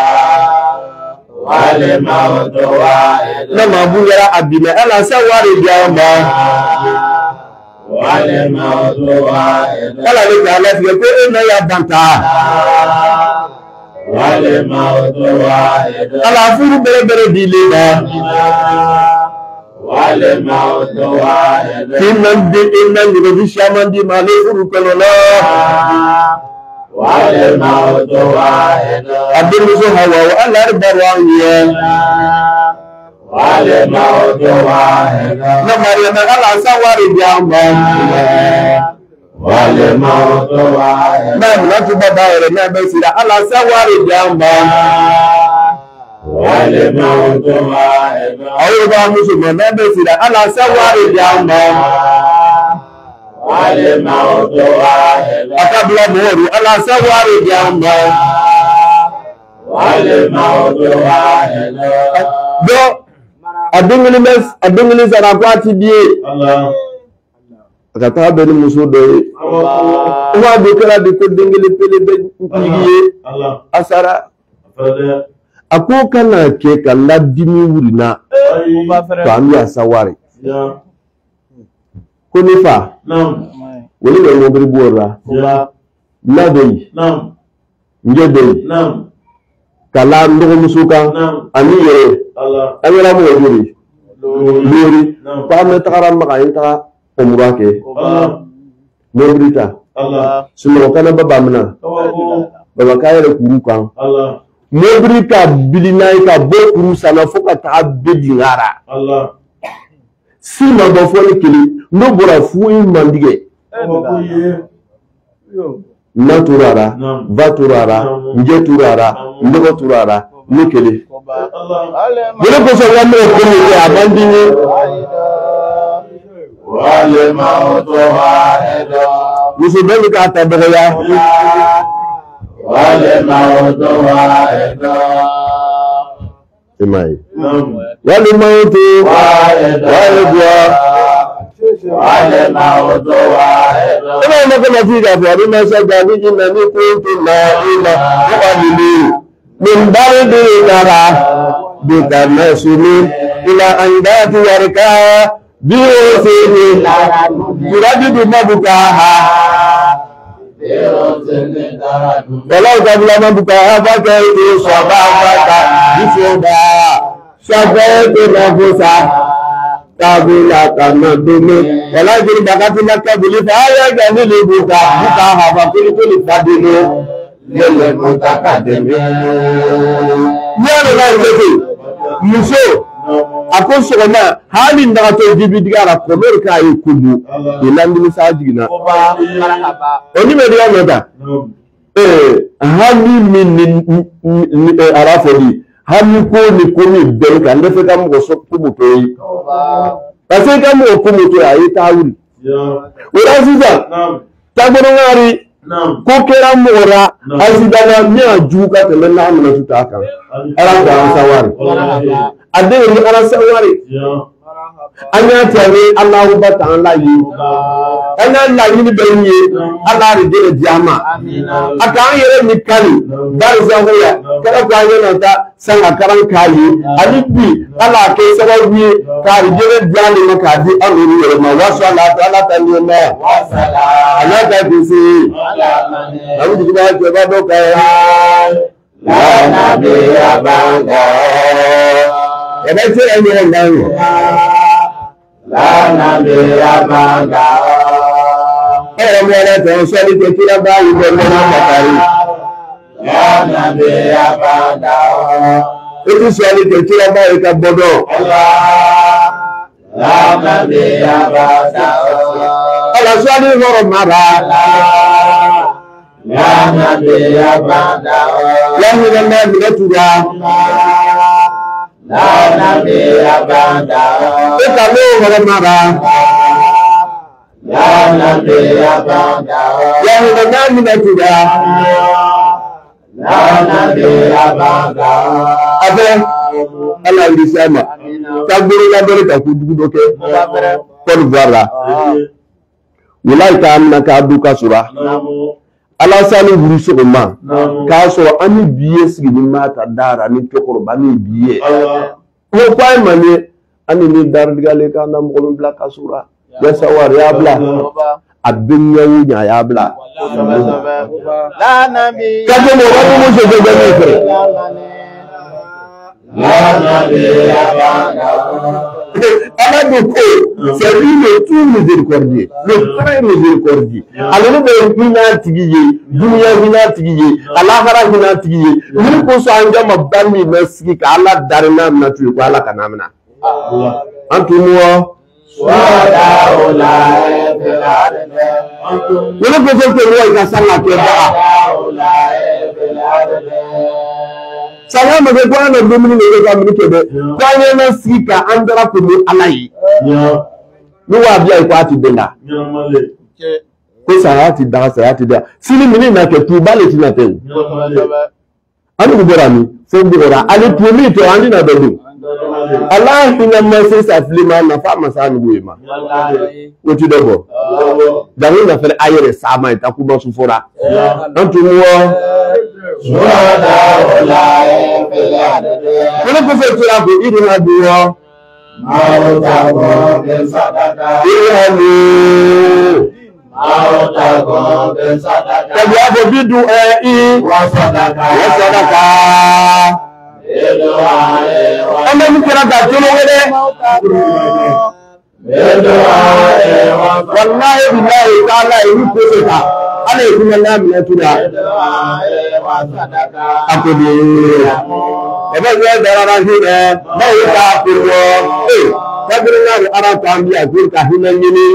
wale mautu wahido na mabuya abina ala sawari jamba wale mautu wahido ala ni ala fi ko ina ya banta wale mautu wahido ala furu bere bere dileba wale mautu wahido innan di shaman di male furu kolola wale mautu wahido abin musu hawa wa Allah barwaniya wale mautu wahido na maryama Allah sawari jamba wale mautu wahido na mulatu baba ere na besira Allah sawari jamba wale mautu wahido ayo ba musulman na besira Allah sawari jamba wale mautu wahido akabla moru Allah sawari jamba wale mautu wahido do adungili sana kwati die Allah akata beni muso do wa do kala de ko dingili pele be ngiye Allah asara ako kana ke kala dimi wurina to ami asawari ko nifa woni be mo bri bora na dey ngede kala ndo musuka ami yere Allah amira mo yuri lori pa me takara maka inta umrake mo brita Allah suno kana baba mna baba kayere kuru kan Allah mo brita bilinai ka bo kuru sana foka ta bedi ngara Allah si ma do fo kili no bora fu mandige na turara va turara nje turara ndo turara nikele bele ko so wame ko ni abandini wale mautu wahido musibeni ka tabaya wale mautu wahido imai wale mautu wahido wale mautu wahido ina makana figa fa bima sajani inna kuntum la ilaha illa min bardi nara bitanasuni ila andati warka biosini yurajidu mabukaha walau kabla mabukaha fakaitu sababaka bisoda syabaitu nafusa kabula kanadumi walakin bakati nakabuli faya ganili bukaha fakuli fadilu lele mutakademi nyalo na ngeti muso akoso na hali ndato dibidigara komerka yikudu ilandi misajina oni media meda hali min arafodi hali ko ni komi belka ndefe kam go sokkubuto yi parce que mo komuto ayi tawul wala siza tagono ngari ko kera mora azidana mi ajuka temena amna tutaka ara ko ansawari ade ni ara sawari anya tare Allahu ta'ala yi ana la ni benye ala ri de jama aka yere ni kali dar zahoya kala ko yana ta sanga karan kayi alibi ala ke sawabi ka ri de jali maka di amuri yere ma wasala ta'ala tanima wasala ala ta bisi awu diga ke ba do ka la nabi abanga ebe se eni ngani la nabi abanga ọ̀rọ̀ mi ọ̀rẹ́ tẹ̀ ń sọ ní kékeré báyìí pẹ̀lú ọmọ kàkàrí. Ètò sọ ní kékeré báyìí ká gbọ́dọ̀. Ọ̀rọ̀ sọ ní ọ̀rọ̀ mara. Lẹ́yìn náà mi lẹ́tura. Ìkà ló ọ̀rọ̀ mara. Lẹ́yìn náà mi lẹ́tura. Abẹ́ aláìrí sẹ́mà tágbóró lábẹ́rẹ́ kàkó dúdókẹ́ Côte d'Ivoire wùláìka amina ká dúkà sọ́ra alásánì wùrí sọ̀rọ̀ máa ká sọ̀rọ̀ a ní bíyẹ́ sigi ní máa ta dára ní tọkọrọ̀ bá ní bíyẹ́ wọ́n kọ́ àìmọ̀ ní a ní ní dáradígalẹ̀ ká ná mọ́kànlá bila ká sọ́ra yẹ́sà wà rí abúlá abinyawo nya ya abúlá kájọ́ mọ̀ wọ́n mú ṣe gbẹgbẹ́ ní ìfẹ́ Amadoko, c'est lui le tout miséricordieux, le très miséricordieux. Alors nous devons finatigier, dunia finatigier, alahara finatigier. Nous pensons à un jour ma bami merci qu'Allah darina nature quoi Allah kanamna. Antoine. Nous ne pouvons que voir que ça n'a pas. Sama mage kwa na domini ne ga mini kebe kwa nye na sika andara ko ni alayi ni wa bia ko ati bela ko sayati da sini mini na ke tu bale ti na te ani gudera mi fo gudera ali pumi to andi na bedu Allah ina mase sa flima na fa masa ni buema o ti dobo dawo na fere ayere sama ita ku bo su fora antu mo Kena kufir tulaku ini nabiwa. Mau tahu bersadaka. Ini mau tahu bersadaka. Tapi apa bidu wasadaka. Wasadaka. Anda mikir ada tolong ini. Wallahi billahi taala ini kusita. Ana ikuna nami na tuna. Aku di. Ebe saya darah hina. Mau tak perlu. Tapi dengar orang kami aku kahina ini.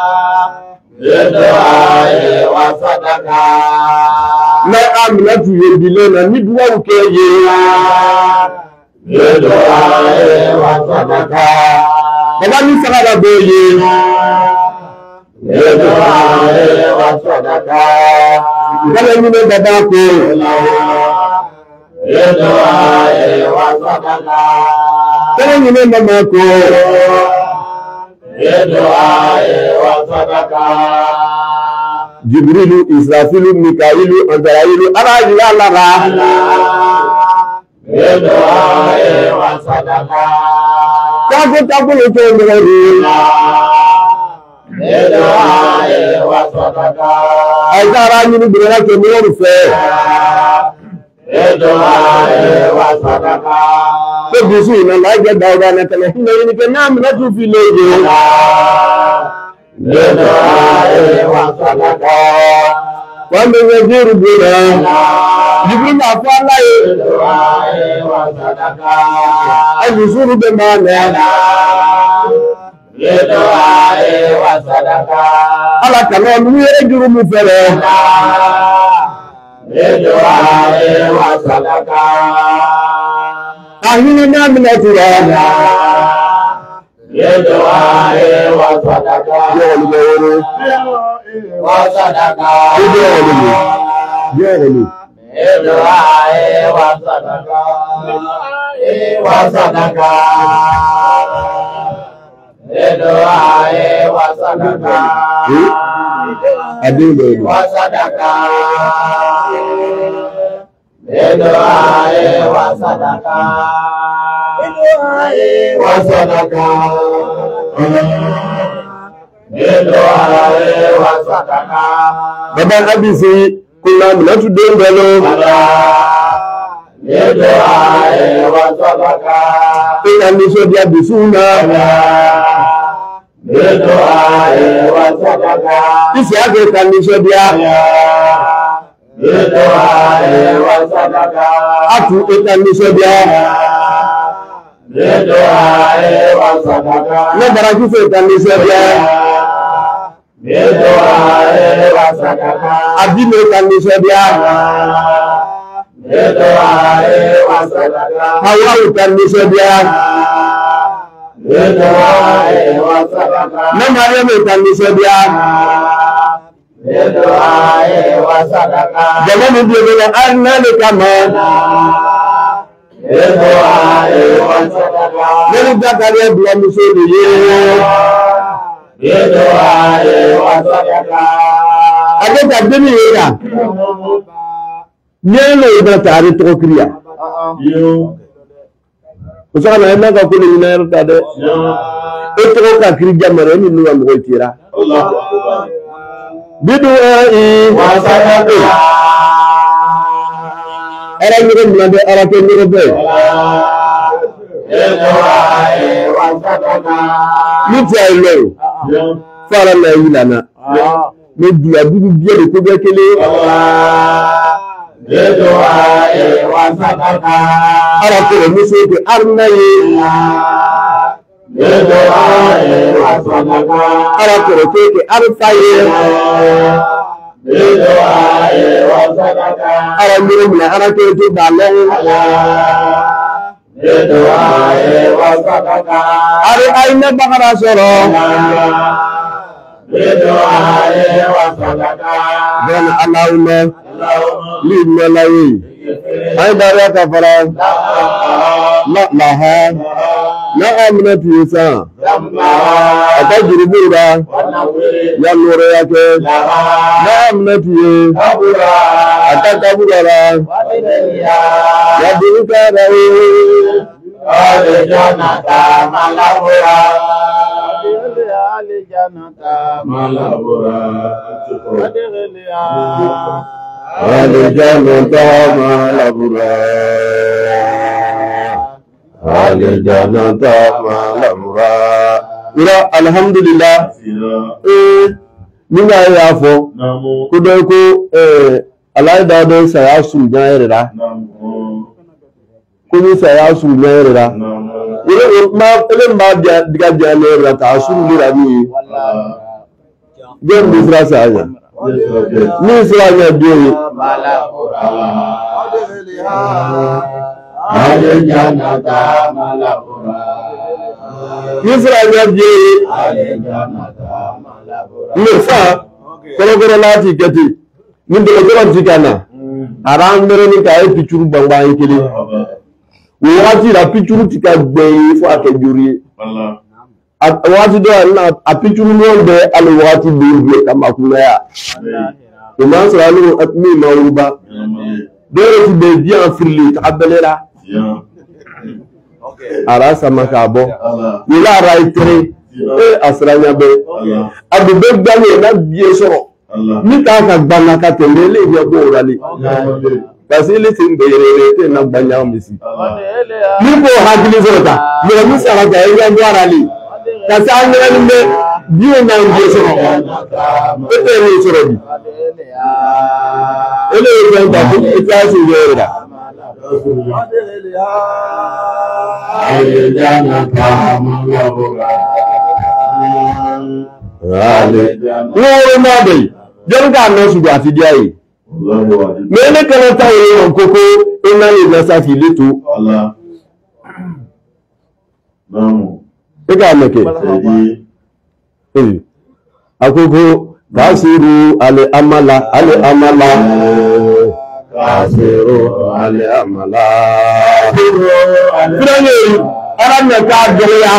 Na amina tu yedile na ni dua ukeye. Baba ni sakara boye. Kalau ini baba ko. Kalau ini mama ko. Jibrilu, Israfilu, Mikailu, Azrailu, Arajila Allah. Tabu itu mengaji. Azara ini benar kemudian fair. Begitu ini lagi daerah nanti ini kenam nanti village. Quando vedi buona, Jibril apa lagi? Aku suruh bemana? Ala kalau mungkin juru mufere. Akhirnya nabi natural. Baba habisi kuna mnatu dongalo ina niso dia bisuna بالدعاء والصدقة إسياك النسبيا بالدعاء والصدقة أكو النسبيا بالدعاء والصدقة نبرك في النسبيا بالدعاء والصدقة أدين النسبيا بالدعاء والصدقة هواء النسبيا بالدعاء والصدقة نمريم النسبيا بالدعاء والصدقة جمال الدين أرنا لكمان بالدعاء والصدقة نريد كاريا بلا مسؤولية بالدعاء والصدقة أجد الدنيا هنا نيلو إذا تعرف تقوليا وسأنا هنا كقول لنا يرتاد إتقو كاريجا مريم نوع مغيرا بدعائي والصدقة أرى نريد من أرى كنريد بالدعاء والصدقة نتعلم فعلنا يلنا ندي أبو بيجي كوبكلي بالدعاء والصدقة أرى كل مسوق أرناي بالدعاء والصدقة أرى كل كيك أرفاي بالدعاء والصدقة أرى نريد أرى كيك بالله بالدعاء والصدقة أرى أين بحر سرا بالدعاء والصدقة بين اللهم لما لاوي أي داريا كفرا لا لها لا أمنت يسا أتجري بورا يا نور ياك لا أمنت يسا أتكبرا يا بيكا راوي الجنة ملابورا الجنة ملابورا الجنة ملابورا الحمد لله nígbà yẹn afọ kódó kó aláìdáadọ́ sàyà sùn jẹ́ rẹ̀ rà kó ní sàyà sùn jẹ́ rẹ̀ rà ele ma diga jale la ta suru dira ni gem bi fra sa ya ni fra ya bi ni fra ya bi ni fa koro lati kati ni de ko ti kana aran mere ni ka e pichuru bangba yekele wati la pichuru tika gbe fo akejuri wati do na a pichuru no be al wati be kama kuma ya to man sala no atmi mawruba dole ti be bien firli tabelela ara sama ka bo ila raitre asranya be abu be gane na biye soro ni ta ka gbana ka tele le bi obo orale parce que les gens na gbanya misi ni ko hagili zota yo mi sara ga ya ndara li ta sa ngere ni be biyo na ngi soro ete ni soro bi ele yo ta ko ita su yera الجنة ملابورا wọ́n máa bẹ̀ jọ́nká náà ṣùgbọ́n àti díẹ̀ yìí mẹ́lẹ́ kẹlẹ́ táwọn èèyàn kókó iná lè lọ́sà fi létò ẹgbẹ́ àmẹ́kẹ́ àkókò káàsìrò alẹ́ amala káàsìrò alẹ́ amala fúnẹ́lẹ̀ arámẹ́ká àgbẹ̀rẹ̀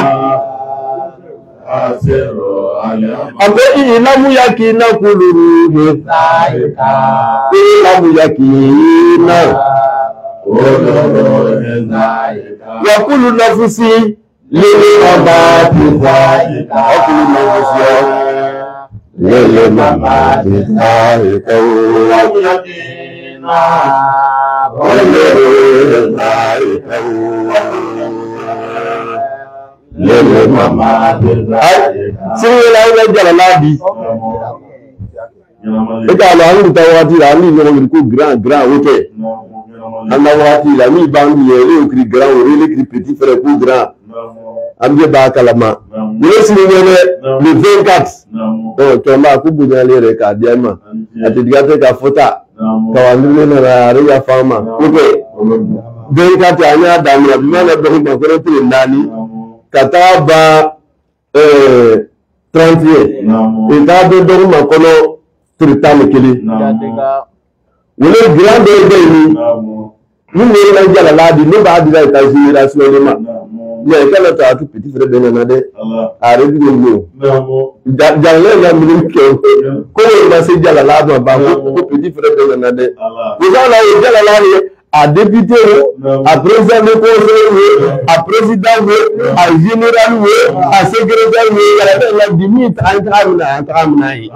Abe ilamu yaki na kuluruhe ilamu yaki na wakulu nafusi lele mama pizza wakulu nafusi lele mama pizza ilamu yaki na lele mama sirila ila jalaladi eka ala angu tawati la ni no ko grand wote anda wati la ni bandi yele ukri grand ou le petit frère ko grand ambe ba kalama ni sirila le 24 oh to ma ku bunya le re ka diama ati digate ka fota ka wandule na re ya fama ko 24 anya damu abimana do ko ko re nani kataba 31 et da do do ma kono tritane kele wole grande ni ni la jala la di no ba di la ta jira sulema ya kala ta tu petit frère de na de are bi no jala la mi ke ko ma se jala la ba ko petit frère de na de ko la jala la à député, à président de conseil, à président, à général, à secrétaire, à la limite, à Tramnaï.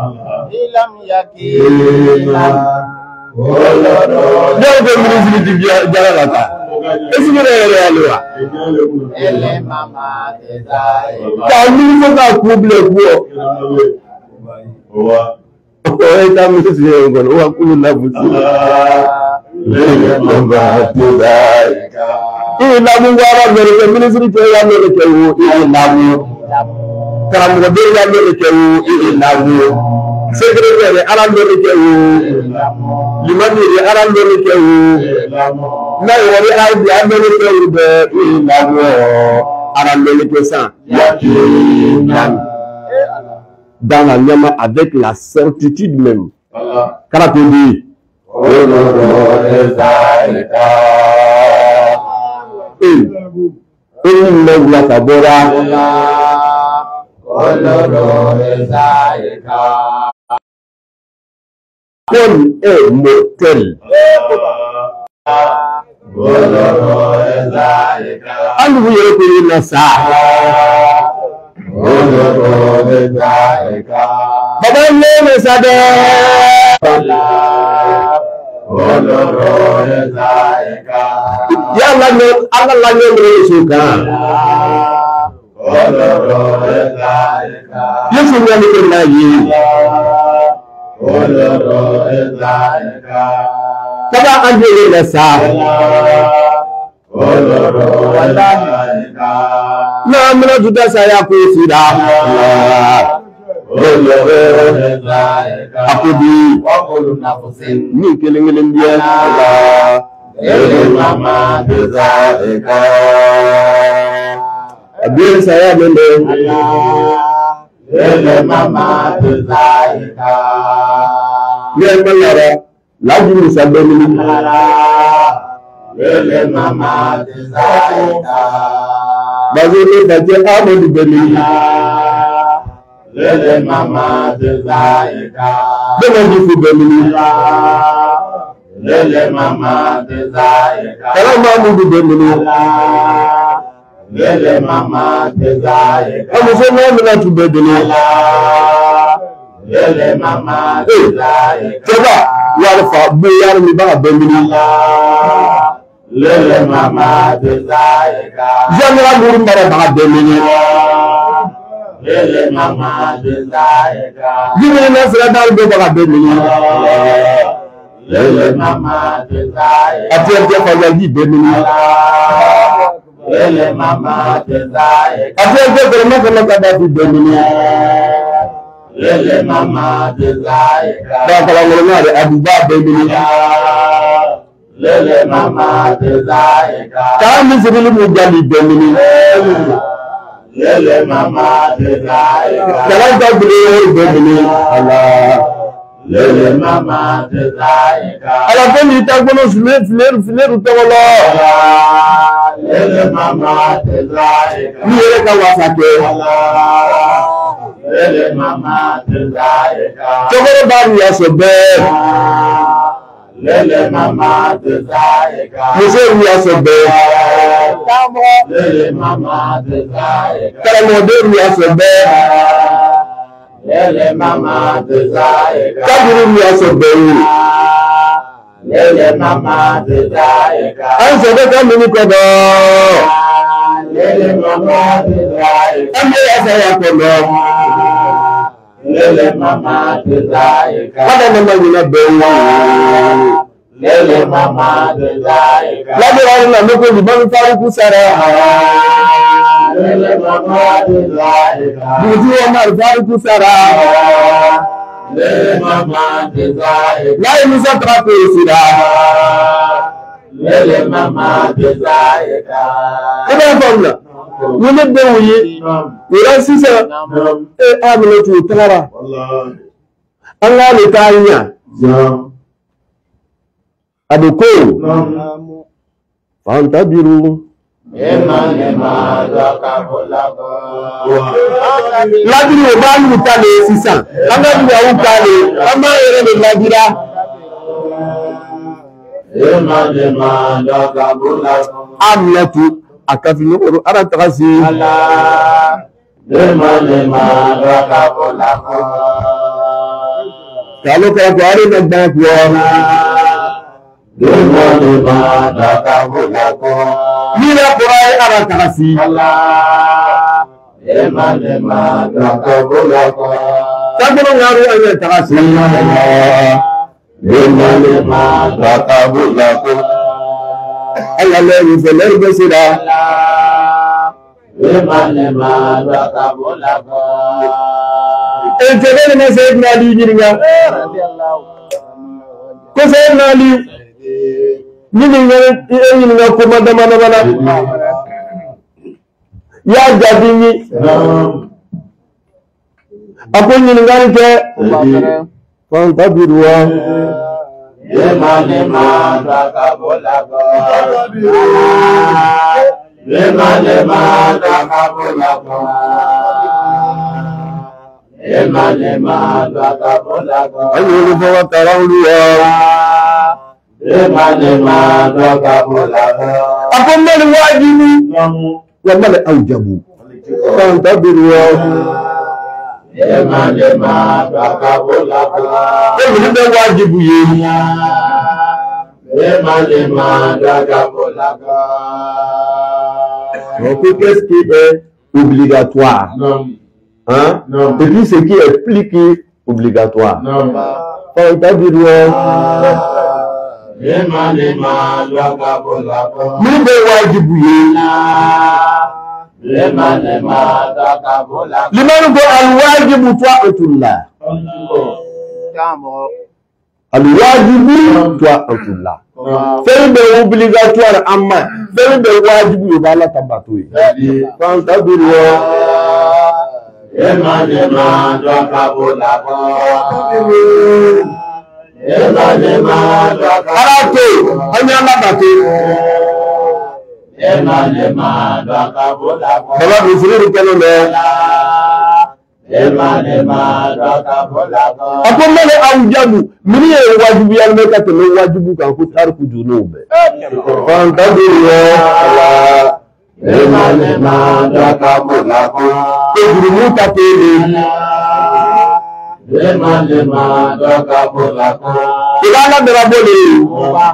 Ilamu wara mere ministry ke ya mere ke wo ilamu karamu be ya mere ke wo ilamu secretary ala mere ke wo limani ri ala mere ke wo na wori ala bi mere ke wo be ilamu ala mere ke ça dans la nyama avec la certitude même karakondi la tabora comme est mortel and vous y reconnaissez ça baba ne ça de ya Allah la ngere suka yesu ngani ko nayi kaba ande le sa na amna juda saya ko sira akudi ni kelengelen dia mama dezaika abir saya mende mama dezaika ni malara laju musabeni mama dezaika bazile baje amodi beni Lele mama dezaika Lele jifu bemini Lele mama dezaika Kala mamudu bemini Lele mama dezaika Amuso mwamina tu bemini Lele mama dezaika Keba Yarfa bu yarmi baga bemini Lele mama dezaika Jamira murumbara baga bemini Lele mama dezaika Jimene nasra dal be baga bemini Lele mama dezaika Atiye fa yagi bemini Lele mama dezaika Atiye ko ma ko ka da bemini Lele mama dezaika Ba kala ngolma de abuba bemini Lele mama dezaika Ka mi sibili mu jali bemini Lele mama dezaika Kalanta bile bemini Allah Lele mama dezaika Ala beni tagbono fileru tawala Lele mama dezaika Ni ere ka wasake Allah Lele mama dezaika Togoro bari yasobe Lele mama dezaika Mose yasobe Lele mama dezaika Kalamode yasobe Lele mama dezaika Kabiri yasobe Lele mama dezaika Ansobe kamini kodo Lele mama dezaika Ame yasa yakodo Lele mama desaika. Kada mama nyina bewu. Lele mama desaika. Labira na meko di ban faru kusara. Lele mama desaika. Buju Omar faru kusara. Lele mama desaika. Lai Musa trape sira. Lele mama desaika. Eba famla. Wole bewu yi. Ira sisa amina tu tara. Wallahi. Allah le tanya. Aduko. Fantabiru. Ema zakabulako. Labiri o ba lu ta le sisa. Anga bi wa ta le. Ama ere le labira. Ema zakabulako. Amlatu akafi no ara tagasi. Allah. Ema zakabulako. Kalau ko ari na ba ko. Ema zakabulako. Mira por ahí ara tagasi. Allah. Ema zakabulako. Takoro ngaru anya tagasi. Ema zakabulako. Allah le yufeler besira. Ema zakabulako. Entene na Sayyidina Ali jiringa. Ko Sayyidina Ali nini nga ko madama bana. Ya jadini. Apo nini nga ke fantabirwa. Ema zakabulako. Ema zakabulako. Ema zakabulako. Ayo fa tarawliya. Ema zakabulako. Apo mali wajibi. Wa mali aujabu. Fantabirwa. Ema zakabulako. Ko ni be wajibu ye. Ema zakabulako. Donc qu'est-ce qui est obligatoire? Hein? Non. Et puis ce qui est plus que obligatoire. Fantabirwa. Ema zakabulako. Ni be wajibu ye. Ema zakabulako. Liman ko alwajibu ta'atullah. Alwajibu ta'atullah. Fẹ́rẹ́ bẹ̀ obligatoire amma. Fẹ́rẹ́ bẹ̀ wajibu yo bala tabato yi. Fantabirwa. Ema zakabulako. Ema zakabulako. Arato, anya labate. Ema zakabulako. Baba bi furu kenu me. Ema zakabulako. Apo mele awjabu, mini ye wajibu ya me ka tele wajibu kan ko tarku junube. Fantabirwa. Ema zakabulako. Ejuru ta tele. Ema zakabulako. Ibala daraboli.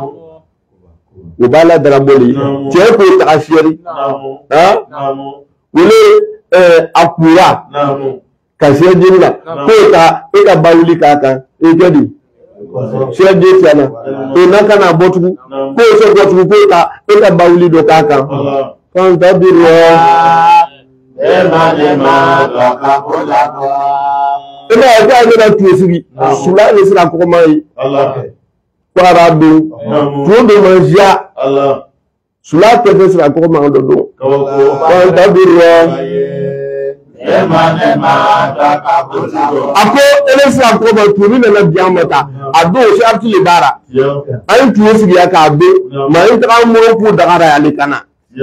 Ibala daraboli. Tiye ko ta ashiri. Ha? Wele akura. Kashe jinna. Ko ta ika bawuli kaka. E jadi. Sheje tiana. E nakana botu. Ko so botu ko ta ika bawuli do kaka. Fantabirwa. Ema zakabulako. Ina ya ga tuesiri. Sula ni sira ko mai. Kwara do. Tuodo manja. Sula te sira ko ma do. Fantabirwa. Ema zakabulako. Ako ele sira ko ma turi na biamata. Ado shi artili bara. Ai tuesiri ya ka be. Ma intra mo ko dagara ya lekana.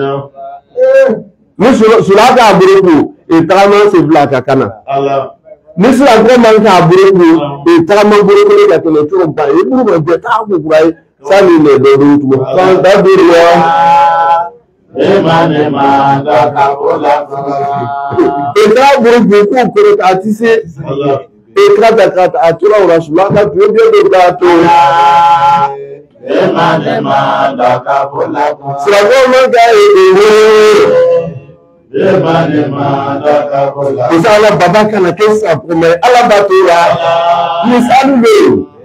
Ni sula ka buruku e tama se blaka kana. Ni sula ko man ka buruku e tama buruku le ka tele to ba e buru ba be ta ko kurai sani le do do tu kan da birwa. Ema zakabulako. E tra buruku ko ko ta ti se e tra ta ka ta atura rasulullah ka tu be do ta to. Ema zakabulako. Sula ko man ka e Ala baba kana kesa prome ala batura ni salulo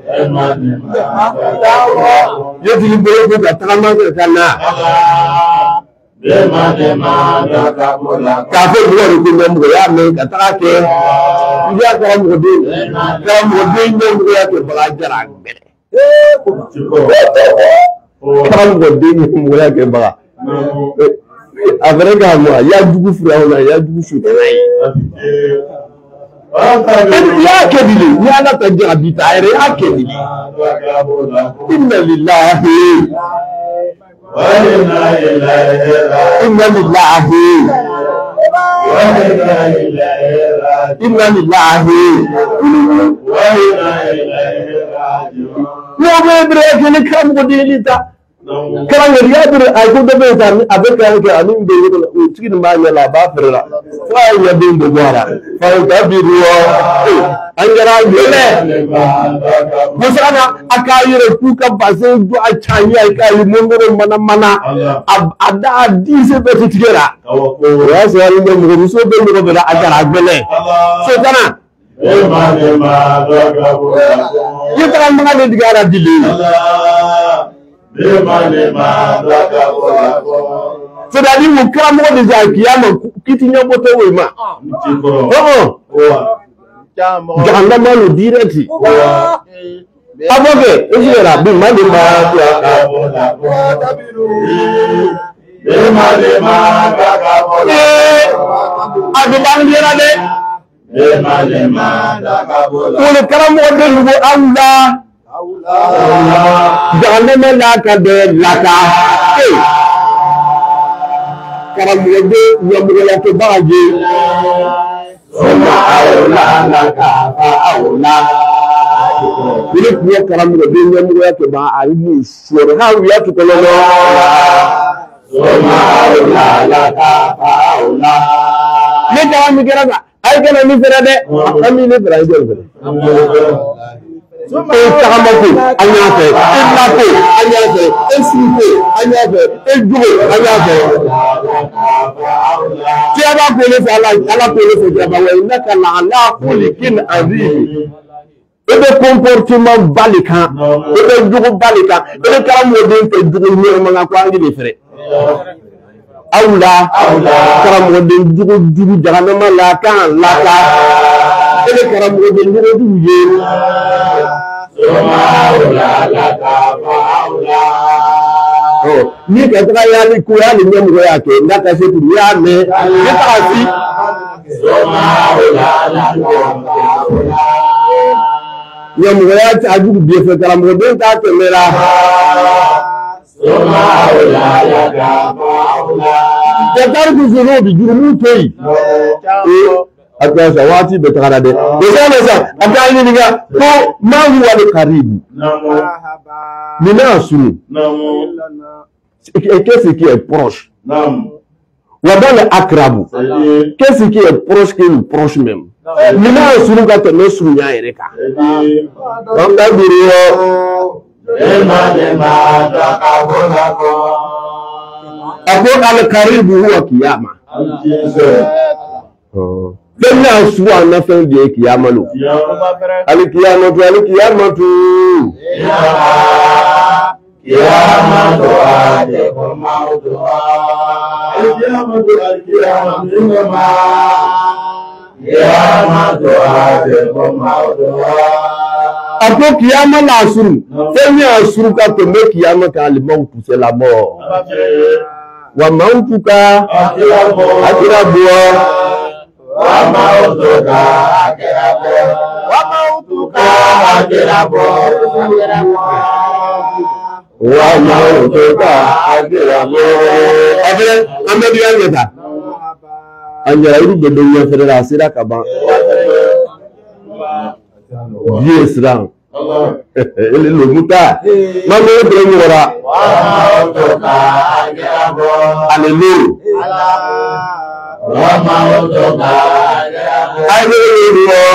yo dilibere ko tatama kana ka fe bo ro ko mo ya me ka ta ke ya ka mo de mo ya ke bala jara ngere ka mo de mo ya ke bala Avrega mo ya dugu fura ona ya dugu su tanai ya kedili ni ala ta jira bitaire ya kedili inna lillahi wa inna ilaihi raji'un inna lillahi wa inna ilaihi raji'un inna lillahi wa inna ilaihi raji'un no be bre ke kam ko dilita Kalau ngelihat aku dah betul, ada kan ke aning dulu cikin banyak lah bafera. Fai ya bin bogara. Fai tapi dua. Anjara gile. Musana akaire puka base do achanya akaire mongoro mana ada dise beti tigera. Ya saya ni muso be mo bela ajara gile. So kana kita kan mengalami negara dili. C'est-à-dire mon crâne des Alkiam qui tient votre wema. Jahannama le direct. Aboge, est-ce là bi mande ma le crâne de nouveau Allah. Jahannama la ka de la ka karamede yamugala to baje sama awla la ka awla ile ko karamede yamugala to ba ali sore ha wi atu ko lo sama awla la ka awla ne da mi garaga ay gana mi ferade ami ne ferade Tahamako, Anyafe, Elapo, Anyafe, Esipe, Anyafe, Ejugo, Anyafe. Tiaba Police, Allah Police, Jabawa, Nakala, Allah, Polikin, Aziz. Ebe comportement balika, ebe jugo balika, ebe karamodin ke jugo nyema kwa ngi fere. Aula, karamodin jugo jahanama la kan la ka. Ebe karamodin jugo duye. Oh, ni kata ya ni kuya ni nyemu yake ndaka setu ya me nitasi nyemu yake ajuku biefe kala mode ta temera Tetar kuzuru bi jurumu toyi Atasa wati betakara de. Besana atani niga ko mahu wale karibu. Mina sunu. Qu'est-ce qui est proche? Wadale akrabu. Qu'est-ce qui est proche qui est proche même? Mina sunu ka te sunu nya ereka. Onda biro. Ako al karibu huwa kiyama. Bena suwa na fen de kiyama lo. Alikiyama tu kiyama to ade ko maudu. Kiyama to ade ko maudu. Apo kiyama la suru. Femi asuru ka to me kiyama ka al mautu c'est la mort. Wa mautuka akirabo. Wamautuka akirabo. Abele amedi yangeta. Anya iru bedo ya federa sira kaba. Yes ran. Ele lomuta. Mamo bre ngora. Wamautuka akirabo. Hallelujah. Wamautuka hallelujah.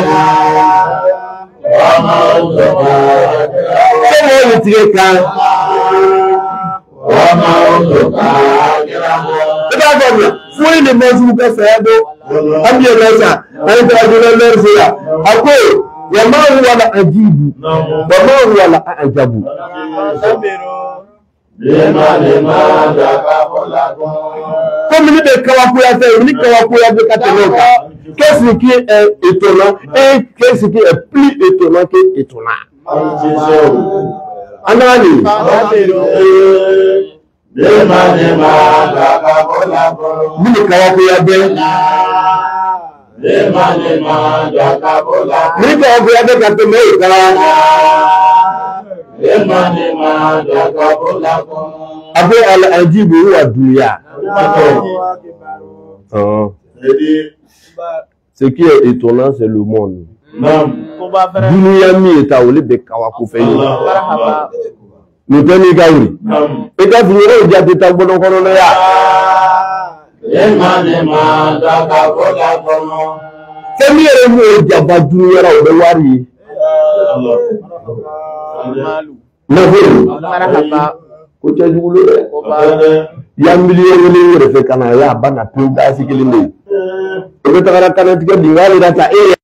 Wamautuka sema nitireka. Wamautuka faamuya foyi de ma sugu ka saya dɔn an bɛ yɛlɛ sa an ye traditionnel se la a ko wa ma huwa la ajibu wa ma huwa la ajabu comme ni bɛ kabakoya fɛ ni kabakoya bɛ ka tɛmɛ o kan qu'est-ce qui est étonnant et qu'est-ce qui est plus étonnant que étonnant an nana nin mini kabakoya bɛ ni kabakoya bɛ ka tɛmɛ o kan a bɛ al-ajibu huwa dunya ce qui est étonnant c'est le monde dunya min ye ta olu bɛ kabako fɛ ye nin tɛ n'i ka wuli i ka finiw jate ta gbɔdɔ kɔnɔ ya fɛn min yɛrɛ mun ye jaba dunya la o bɛ wari ye nafolo ko cɛjugu lo dɛ ya miliyɔn kelen yɛrɛ fɛ ka na y'a ba na pewu daasi kelen de ye o bɛ tagara kanatigɛ di wari la ta e